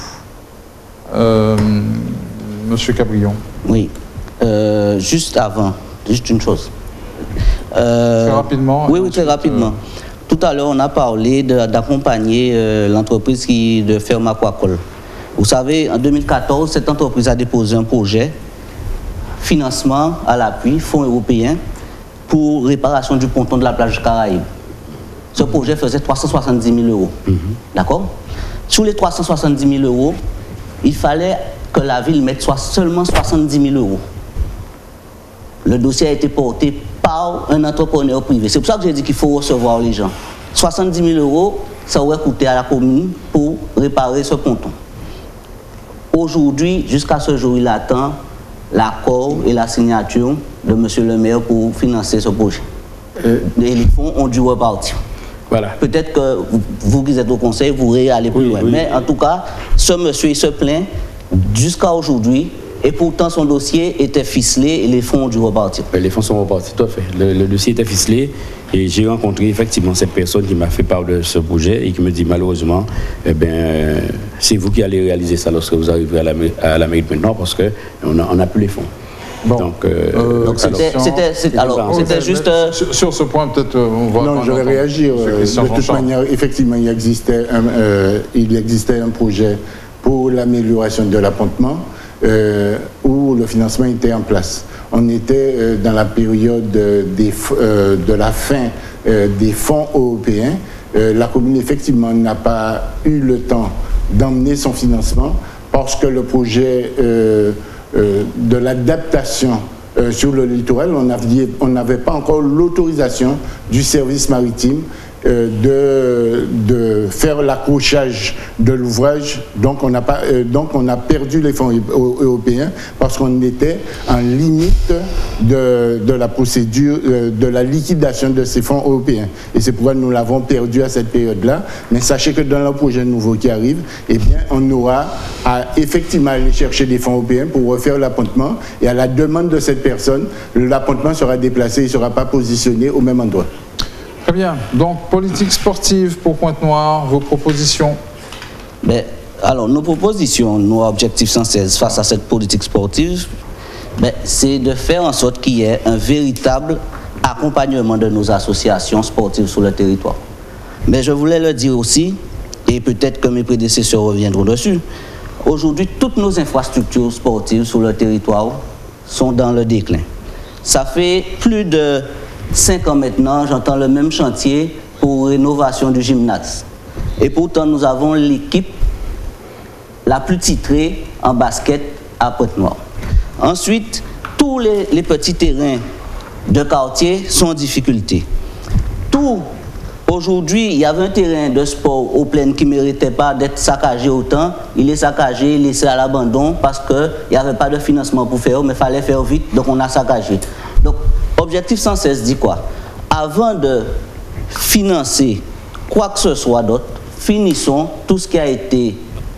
euh, Monsieur Cabrion? Oui. Euh, juste avant, juste une chose. Euh, très rapidement. Oui, oui, très rapidement. Euh, Tout à l'heure, on a parlé d'accompagner euh, l'entreprise de ferme aquacole. Vous savez, en deux mille quatorze, cette entreprise a déposé un projet, financement à l'appui, fonds européens, pour réparation du ponton de la plage Caraïbe. Ce projet faisait trois cent soixante-dix mille euros. Mm-hmm. D'accord? Sur les trois cent soixante-dix mille euros, il fallait que la ville mette soit seulement soixante-dix mille euros. Le dossier a été porté par un entrepreneur privé. C'est pour ça que j'ai dit qu'il faut recevoir les gens. soixante-dix mille euros, ça aurait coûté à la commune pour réparer ce ponton. Aujourd'hui, jusqu'à ce jour, il attend l'accord et la signature de M. le maire pour financer ce projet. Euh, et les fonds ont dû repartir. Voilà. Peut-être que vous, vous qui êtes au conseil, vous pourrez aller plus oui, loin. Oui, Mais oui. En tout cas, ce monsieur, il se plaint jusqu'à aujourd'hui. Et pourtant, son dossier était ficelé et les fonds ont dû repartir. Les fonds sont repartis, tout à fait. Le, le dossier était ficelé et j'ai rencontré effectivement cette personne qui m'a fait part de ce projet et qui me dit malheureusement, eh bien, euh, c'est vous qui allez réaliser ça lorsque vous arriverez à la, à la mairie de Pointe-Noire parce qu'on n'a on a plus les fonds. Bon. Donc, euh, euh, donc c'était juste... Euh... Sur, sur ce point, peut-être on va... Non, je vais réagir. Euh, de toute manière, effectivement, il existait un, euh, il existait un projet pour l'amélioration de l'appontement. Euh, où le financement était en place. On était euh, dans la période des, euh, de la fin euh, des fonds européens. Euh, la commune, effectivement, n'a pas eu le temps d'emmener son financement parce que le projet euh, euh, de l'adaptation euh, sur le littoral, on n'avait pas encore l'autorisation du service maritime Euh, de, de faire l'accrochage de l'ouvrage. Donc, on a pas, euh, donc on a perdu les fonds européens parce qu'on était en limite de, de la procédure, euh, de la liquidation de ces fonds européens. Et c'est pourquoi nous l'avons perdu à cette période-là. Mais sachez que dans le projet nouveau qui arrive, eh bien, on aura à effectivement aller chercher des fonds européens pour refaire l'appontement. Et à la demande de cette personne, l'appontement sera déplacé, il ne sera pas positionné au même endroit. Très bien. Donc, politique sportive pour Pointe-Noire, vos propositions? Ben, alors, nos propositions, nos objectifs cent seize face à cette politique sportive, ben, c'est de faire en sorte qu'il y ait un véritable accompagnement de nos associations sportives sur le territoire. Mais je voulais le dire aussi, et peut-être que mes prédécesseurs reviendront dessus, aujourd'hui, toutes nos infrastructures sportives sur le territoire sont dans le déclin. Ça fait plus de cinq ans maintenant, j'entends le même chantier pour rénovation du gymnase. Et pourtant, nous avons l'équipe la plus titrée en basket à Pointe-Noire. Ensuite, tous les, les petits terrains de quartier sont en difficulté. Tout, aujourd'hui, il y avait un terrain de sport au plein qui ne méritait pas d'être saccagé autant. Il est saccagé, laissé à l'abandon parce qu'il n'y avait pas de financement pour faire, mais il fallait faire vite, donc on a saccagé. Donc, objectif cent seize dit quoi? avant de financer quoi que ce soit d'autre, finissons tout ce qui a été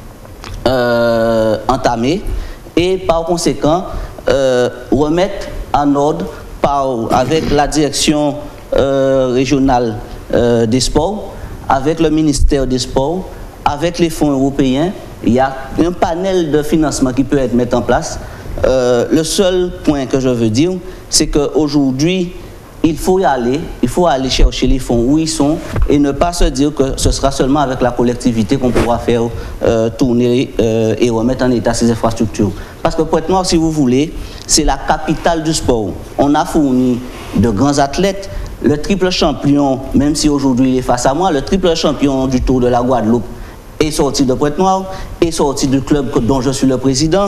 euh, entamé et par conséquent euh, remettre en ordre par, avec la direction euh, régionale euh, des sports, avec le ministère des Sports, avec les fonds européens. Il y a un panel de financement qui peut être mis en place. Euh, le seul point que je veux dire, c'est qu'aujourd'hui, il faut y aller, il faut aller chercher les fonds où ils sont et ne pas se dire que ce sera seulement avec la collectivité qu'on pourra faire euh, tourner euh, et remettre en état ces infrastructures. Parce que Pointe-Noire, si vous voulez, c'est la capitale du sport. On a fourni de grands athlètes. Le triple champion, même si aujourd'hui il est face à moi, le triple champion du Tour de la Guadeloupe est sorti de Pointe-Noire, est sorti du club dont je suis le président.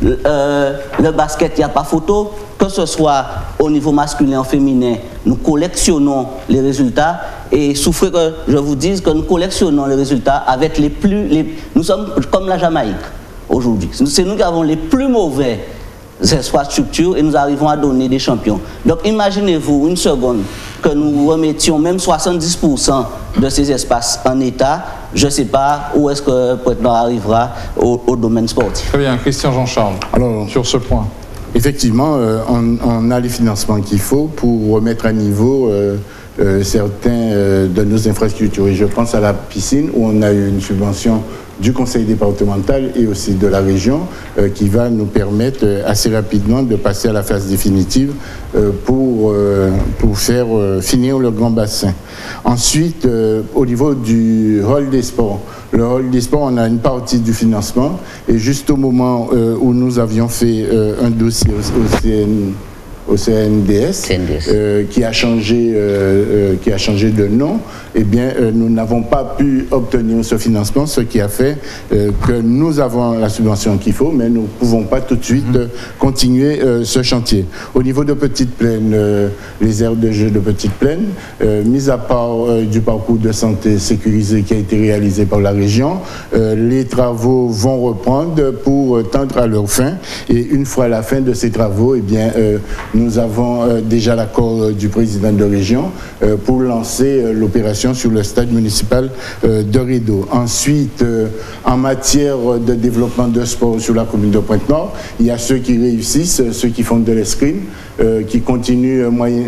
Euh, le basket, il n'y a pas photo. Que ce soit au niveau masculin ou féminin, nous collectionnons les résultats et souffrez que je vous dise que nous collectionnons les résultats avec les plus... Les, nous sommes comme la Jamaïque aujourd'hui. C'est nous qui avons les plus mauvais infrastructures et nous arrivons à donner des champions. Donc imaginez-vous une seconde que nous remettions même soixante-dix pour cent de ces espaces en état. Je ne sais pas où est-ce que Pointe-Noire arrivera au, au domaine sportif. Très bien, Christian Jean-Charles, alors sur ce point. Effectivement, euh, on, on a les financements qu'il faut pour remettre à niveau euh, euh, certains euh, de nos infrastructures. Et je pense à la piscine où on a eu une subvention du conseil départemental et aussi de la région euh, qui va nous permettre euh, assez rapidement de passer à la phase définitive euh, pour, euh, pour faire euh, finir le grand bassin. Ensuite, euh, au niveau du hall des sports, le hall des sports, on a une partie du financement et juste au moment euh, où nous avions fait euh, un dossier au, au C N, au C N D S, C N D S. Euh, qui a changé, euh, euh, qui a changé de nom, eh bien, euh, nous n'avons pas pu obtenir ce financement, ce qui a fait euh, que nous avons la subvention qu'il faut, mais nous ne pouvons pas tout de suite euh, continuer euh, ce chantier. Au niveau de Petite Plaine, euh, les aires de jeu de Petite Plaine, euh, mis à part euh, du parcours de santé sécurisé qui a été réalisé par la région, euh, les travaux vont reprendre pour euh, tendre à leur fin. Et une fois la fin de ces travaux, eh bien, euh, nous avons euh, déjà l'accord euh, du président de région euh, pour lancer euh, l'opération sur le stade municipal euh, de Rideau. Ensuite, euh, en matière de développement de sport sur la commune de Pointe-Noire, il y a ceux qui réussissent, ceux qui font de l'escrime, euh, qui continuent, euh, moyen,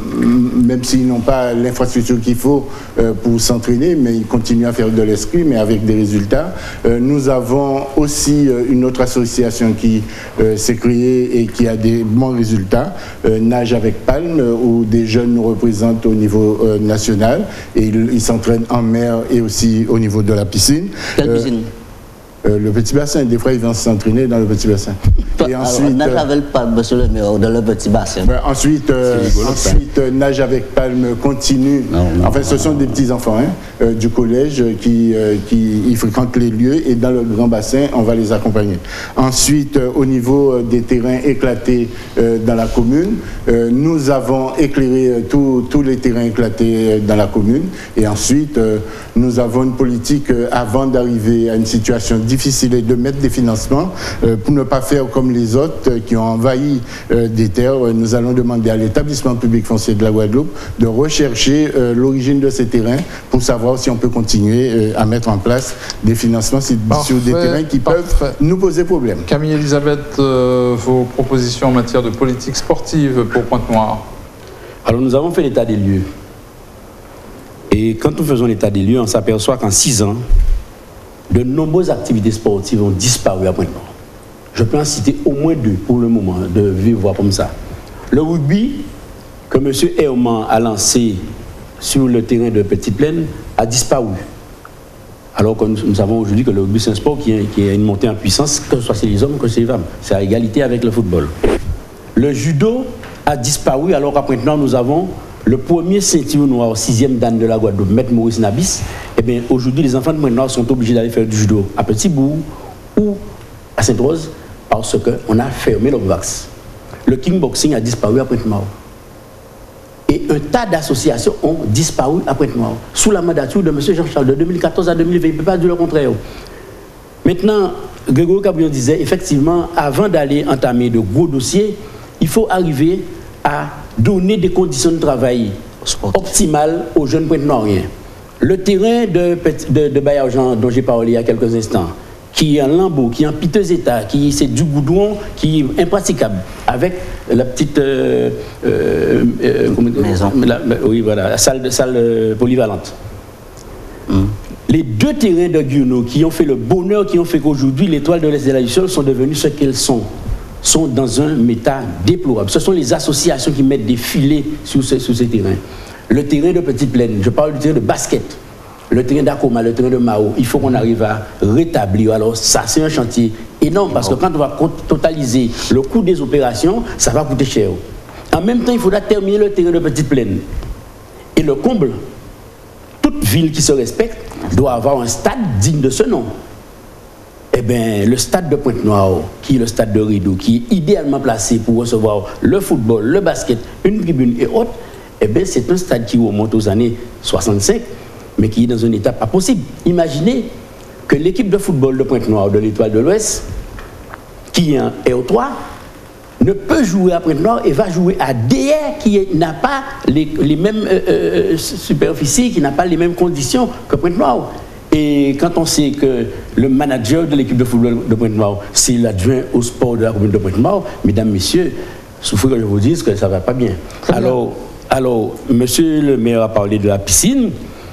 même s'ils n'ont pas l'infrastructure qu'il faut euh, pour s'entraîner, mais ils continuent à faire de l'escrime et avec des résultats. Euh, nous avons aussi euh, une autre association qui euh, s'est créée et qui a des bons résultats, euh, Nage avec Palme, où des jeunes nous représentent au niveau euh, national et ils il s'entraînent en mer et aussi au niveau de la piscine. Quelle euh, piscine? Euh, le petit bassin, des fois ils vont s'entraîner dans le petit bassin. Et ensuite, nage avec Palme, monsieur le maire, dans le petit bassin. Ben, ensuite, euh, rigolo, ensuite euh, Nage avec Palme continue. Non, non, enfin, ce sont des petits enfants hein, euh, du collège qui, euh, qui ils fréquentent les lieux et dans le grand bassin, on va les accompagner. Ensuite, euh, au niveau euh, des terrains éclatés euh, dans la commune, euh, nous avons éclairé euh, tous les terrains éclatés euh, dans la commune. Et ensuite, euh, nous avons une politique euh, avant d'arriver à une situation difficile et de mettre des financements euh, pour ne pas faire comme les autres euh, qui ont envahi euh, des terres. Nous allons demander à l'établissement public foncier de la Guadeloupe de rechercher euh, l'origine de ces terrains pour savoir si on peut continuer euh, à mettre en place des financements sur des terrains qui parfait. peuvent nous poser problème. Camille Elisabeth, euh, vos propositions en matière de politique sportive pour Pointe-Noire? Alors nous avons fait l'état des lieux. Et quand nous faisons l'état des lieux, on s'aperçoit qu'en six ans, de nombreuses activités sportives ont disparu à Pointe-Noire. Je peux en citer au moins deux pour le moment, de vivre comme ça. Le rugby, que M. Herman a lancé sur le terrain de Petite Plaine, a disparu. Alors que nous, nous savons aujourd'hui que le rugby, c'est un sport qui a, qui a une montée en puissance, que ce soit chez les hommes, que chez les femmes. C'est à égalité avec le football. Le judo a disparu, alors qu'à Pointe-Noire, nous avons le premier ceinture noir, sixième dan de la Guadeloupe, Maître Maurice Nabis. Eh bien, aujourd'hui, les enfants de Pointe-Noire sont obligés d'aller faire du judo à Petit-Bourg ou à Sainte-Rose parce qu'on a fermé l'Obvax. Le kickboxing a disparu à Pointe-Noire. Et un tas d'associations ont disparu à Pointe-Noire sous la mandature de M. Jean-Charles de deux mille quatorze à deux mille vingt. Il ne peut pas dire le contraire. Maintenant, Grégory Cabrion disait, effectivement, avant d'aller entamer de gros dossiers, il faut arriver à donner des conditions de travail optimale aux jeunes Pointe-Noiriens. Le terrain de, de, de Baillargeon, dont j'ai parlé il y a quelques instants, qui est en lambeau, qui est en piteux état, qui c'est du goudron, qui est impraticable, avec la petite euh, euh, euh, maison. La, oui, voilà, la salle, salle polyvalente. Mm. Les deux terrains de Guino qui ont fait le bonheur, qui ont fait qu'aujourd'hui l'étoile de l'Est de la Luciole sont devenues ce qu'elles sont, sont dans un état déplorable. Ce sont les associations qui mettent des filets sur, ce, sur ces terrains. Le terrain de Petite Plaine, je parle du terrain de basket, le terrain d'Akoma, le terrain de Mao, il faut qu'on arrive à rétablir. Alors ça, c'est un chantier énorme parce que quand on va totaliser le coût des opérations, ça va coûter cher. En même temps, il faudra terminer le terrain de Petite Plaine. Et le comble, toute ville qui se respecte doit avoir un stade digne de ce nom. Eh bien, le stade de Pointe-Noire, qui est le stade de Rideau, qui est idéalement placé pour recevoir le football, le basket, une tribune et autres, eh bien, c'est un stade qui remonte aux années soixante-cinq, mais qui est dans un état pas possible. Imaginez que l'équipe de football de Pointe-Noire, de l'Étoile de l'Ouest, qui est en R trois, ne peut jouer à Pointe-Noire et va jouer à D R qui n'a pas les, les mêmes euh, euh, superficies, qui n'a pas les mêmes conditions que Pointe-Noire. Et quand on sait que le manager de l'équipe de football de Pointe-Noire, c'est l'adjoint au sport de la commune de Pointe-Noire, mesdames, messieurs, souffrez que je vous dise que ça ne va pas bien. Alors, alors, monsieur le maire a parlé de la piscine.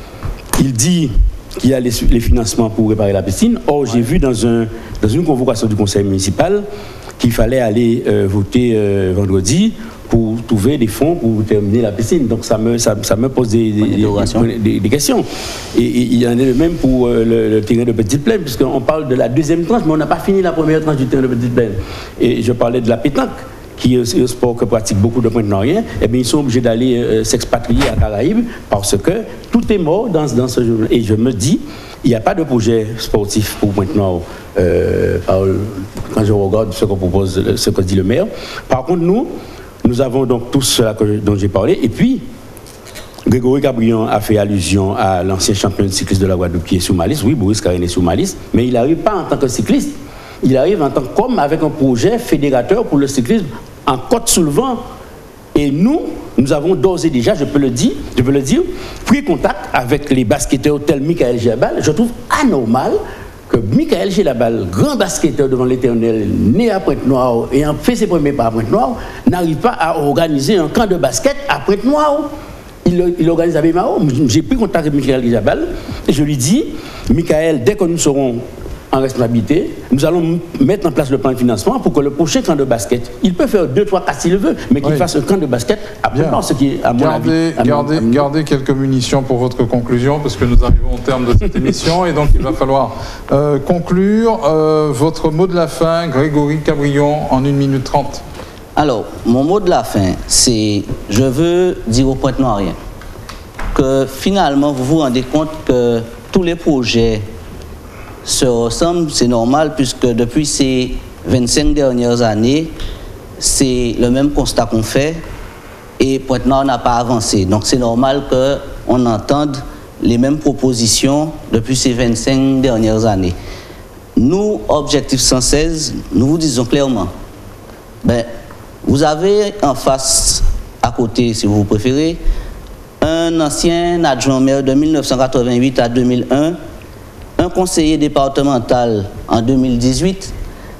Il dit qu'il y a les, les financements pour réparer la piscine. Or, j'ai vu dans, un, dans une convocation du conseil municipal qu'il fallait aller euh, voter euh, vendredi pour trouver des fonds pour terminer la piscine. Donc ça me, ça, ça me pose des, des, des, des, des questions. Et, et il y en a le même pour euh, le, le terrain de Petite Plaine, puisqu'on parle de la deuxième tranche, mais on n'a pas fini la première tranche du terrain de Petite Plaine. Et je parlais de la pétanque, qui est un sport que pratiquent beaucoup de Pointe-Noiriens. Eh bien, ils sont obligés d'aller euh, s'expatrier à Caraïbes parce que tout est mort dans, dans ce jeu. Et je me dis, il n'y a pas de projet sportif pour Pointe-Noire euh, quand je regarde ce qu'on propose, ce que dit le maire. Par contre, nous, nous avons donc tout cela que, dont j'ai parlé. Et puis, Grégory Cabrion a fait allusion à l'ancien champion de cycliste de la Guadeloupe qui est sous ma liste. Oui, Boris Karine est sous ma liste, mais il n'arrive pas en tant que cycliste. Il arrive en tant qu'homme avec un projet fédérateur pour le cyclisme en côte sous le vent. Et nous, nous avons d'ores et déjà, je peux le dire, je peux le dire, pris contact avec les basketteurs tels Michael Gélabal. Je trouve anormal que Michael Gélabal, grand basketteur devant l'Éternel, né à Pointe-Noire et ayant fait ses premiers pas à Pointe-Noire, n'arrive pas à organiser un camp de basket à Pointe-Noire. Il, il organise avec Mao. J'ai pris contact avec Michael Gélabal et je lui dis, Michael, dès que nous serons en responsabilité, nous allons mettre en place le plan de financement pour que le prochain camp de basket, il peut faire deux, trois cas s'il le veut, mais qu'il oui. fasse un camp de basket après ce qui est à mon gardez, avis. À gardez, mon... gardez quelques munitions pour votre conclusion, parce que nous arrivons au terme de cette émission, et donc il va falloir euh, conclure. Euh, votre mot de la fin, Grégory Cabrion, en une minute trente. Alors, mon mot de la fin, c'est, je veux dire aux Pointe-Noiriens que finalement, vous vous rendez compte que tous les projets se ressemblent, c'est normal, puisque depuis ces vingt-cinq dernières années, c'est le même constat qu'on fait et Pointe-Noire n'a pas avancé. Donc c'est normal qu'on entende les mêmes propositions depuis ces vingt-cinq dernières années. Nous, Objectif cent seize, nous vous disons clairement, ben, vous avez en face, à côté si vous préférez, un ancien adjoint maire de mille neuf cent quatre-vingt-huit à deux mille un, un conseiller départemental en deux mille dix-huit,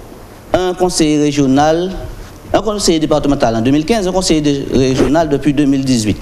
un conseiller régional, un conseiller départemental en deux mille quinze, un conseiller régional depuis deux mille dix-huit.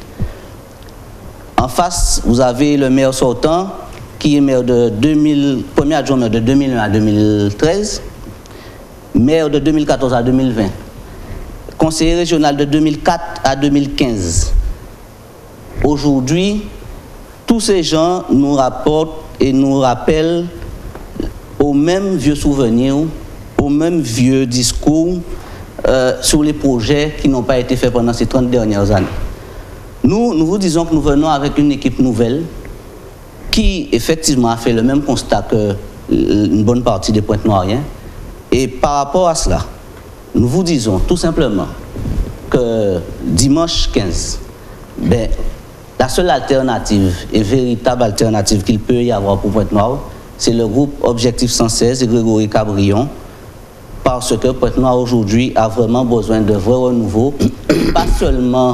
En face, vous avez le maire sortant, qui est maire de deux mille, premier adjoint maire de deux mille un à deux mille treize, maire de deux mille quatorze à deux mille vingt, conseiller régional de deux mille quatre à deux mille quinze. Aujourd'hui, tous ces gens nous rapportent et nous rappellent aux mêmes vieux souvenirs, aux mêmes vieux discours euh, sur les projets qui n'ont pas été faits pendant ces trente dernières années. Nous, nous vous disons que nous venons avec une équipe nouvelle qui, effectivement, a fait le même constat que une bonne partie des Pointe-Noiriens. Et par rapport à cela, nous vous disons tout simplement que dimanche quinze, ben, la seule alternative et véritable alternative qu'il peut y avoir pour Pointe-Noire, c'est le groupe Objectif cent seize et Grégory Cabrion, parce que Pointe-Noire aujourd'hui a vraiment besoin de vrai renouveau, pas seulement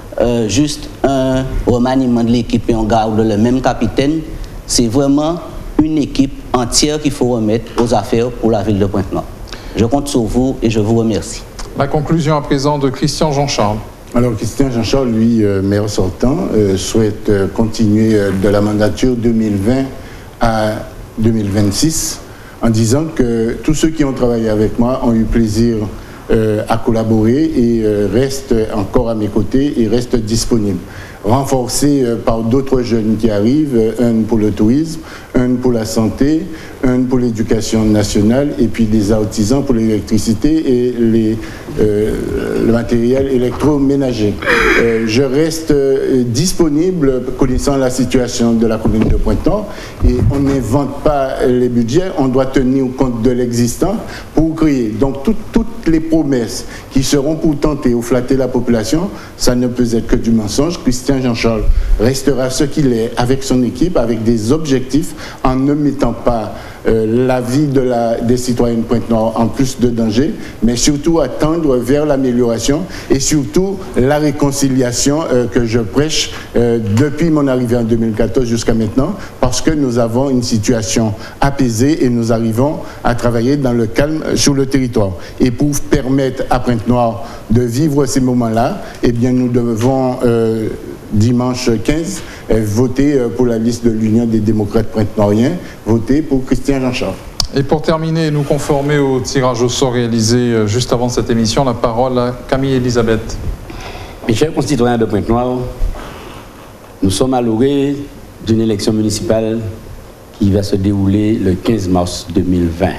euh, juste un remaniement de l'équipe et on garde le même capitaine. C'est vraiment une équipe entière qu'il faut remettre aux affaires pour la ville de Pointe-Noire. Je compte sur vous et je vous remercie. La conclusion à présent de Christian Jean-Charles. Alors, Christian Jean-Charles, lui, euh, maire sortant, euh, souhaite euh, continuer euh, de la mandature deux mille vingt à deux mille vingt-six en disant que tous ceux qui ont travaillé avec moi ont eu plaisir euh, à collaborer et euh, restent encore à mes côtés et restent disponibles. Renforcé euh, par d'autres jeunes qui arrivent, euh, un pour le tourisme, un pour la santé, un pour l'éducation nationale et puis des artisans pour l'électricité et les, euh, le matériel électroménager. Euh, je reste euh, disponible connaissant la situation de la commune de Pointe-Noire et on n'invente pas les budgets, on doit tenir compte de l'existant pour créer. Donc tout, toutes les promesses qui seront pour tenter ou flatter la population, ça ne peut être que du mensonge. Christian Jean-Charles restera ce qu'il est avec son équipe, avec des objectifs, en ne mettant pas euh, la vie de la, des citoyens de Pointe-Noire en plus de danger, mais surtout à tendre vers l'amélioration et surtout la réconciliation euh, que je prêche euh, depuis mon arrivée en deux mille quatorze jusqu'à maintenant, parce que nous avons une situation apaisée et nous arrivons à travailler dans le calme sur le territoire. Et pour permettre à Pointe-Noire de vivre ces moments-là, eh bien nous devons euh, dimanche quinze, euh, voter euh, pour la liste de l'Union des démocrates pointe-noiriens, voter pour Christian Jean-Charles. Et pour terminer et nous conformer au tirage au sort réalisé euh, juste avant cette émission, la parole à Camille Elisabeth. Mes chers concitoyens de Pointe-Noire, nous sommes à l'orée d'une élection municipale qui va se dérouler le quinze mars deux mille vingt.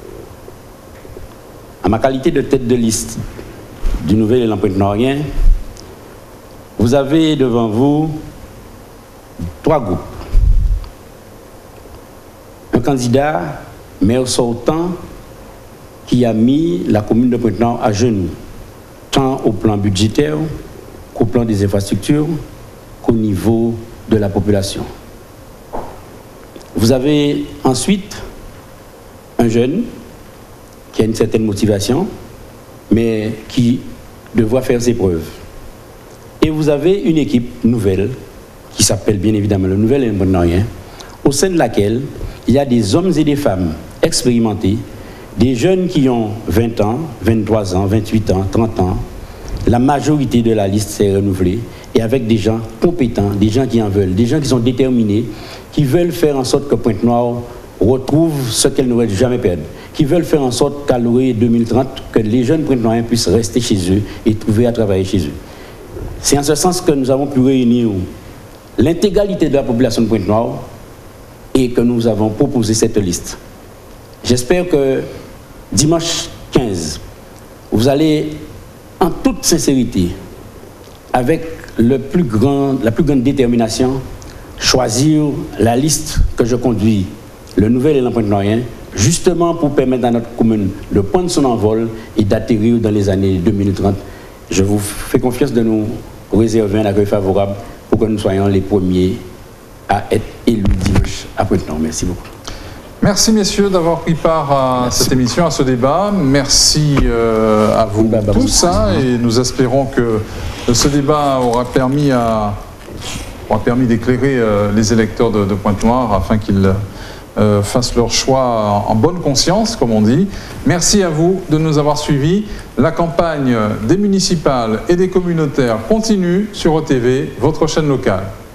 En ma qualité de tête de liste du Nouvel Élan Pointe-Noirien, vous avez devant vous trois groupes. Un candidat, maire sortant, qui a mis la commune de Pointe-Noire à genoux, tant au plan budgétaire qu'au plan des infrastructures, qu'au niveau de la population. Vous avez ensuite un jeune qui a une certaine motivation, mais qui devra faire ses preuves. Et vous avez une équipe nouvelle, qui s'appelle bien évidemment le Nouvel Élan Pointe-Noirien, au sein de laquelle il y a des hommes et des femmes expérimentés, des jeunes qui ont vingt ans, vingt-trois ans, vingt-huit ans, trente ans. La majorité de la liste s'est renouvelée, et avec des gens compétents, des gens qui en veulent, des gens qui sont déterminés, qui veulent faire en sorte que Pointe-Noire retrouve ce qu'elle n'aurait jamais perdu, qui veulent faire en sorte qu'à l'horizon deux mille trente, que les jeunes Pointe-Noiriens puissent rester chez eux et trouver à travailler chez eux. C'est en ce sens que nous avons pu réunir l'intégralité de la population de Pointe-Noire et que nous avons proposé cette liste. J'espère que dimanche quinze, vous allez en toute sincérité, avec le plus grand, la plus grande détermination, choisir la liste que je conduis, le Nouvel Élan Pointe-Noirien, justement pour permettre à notre commune de prendre son envol et d'atterrir dans les années deux mille trente. Je vous fais confiance de nous réserver un accueil favorable pour que nous soyons les premiers à être élus dimanche à Pointe-Noire. Merci beaucoup. Merci messieurs d'avoir pris part à Merci. cette émission, à ce débat. Merci euh, à vous bah, bah, tous hein, et nous espérons que ce débat aura permis, à, aura permis d'éclairer euh, les électeurs de, de Pointe-Noire afin qu'ils euh, fassent leur choix en bonne conscience, comme on dit. Merci à vous de nous avoir suivis. La campagne des municipales et des communautaires continue sur O T V, votre chaîne locale.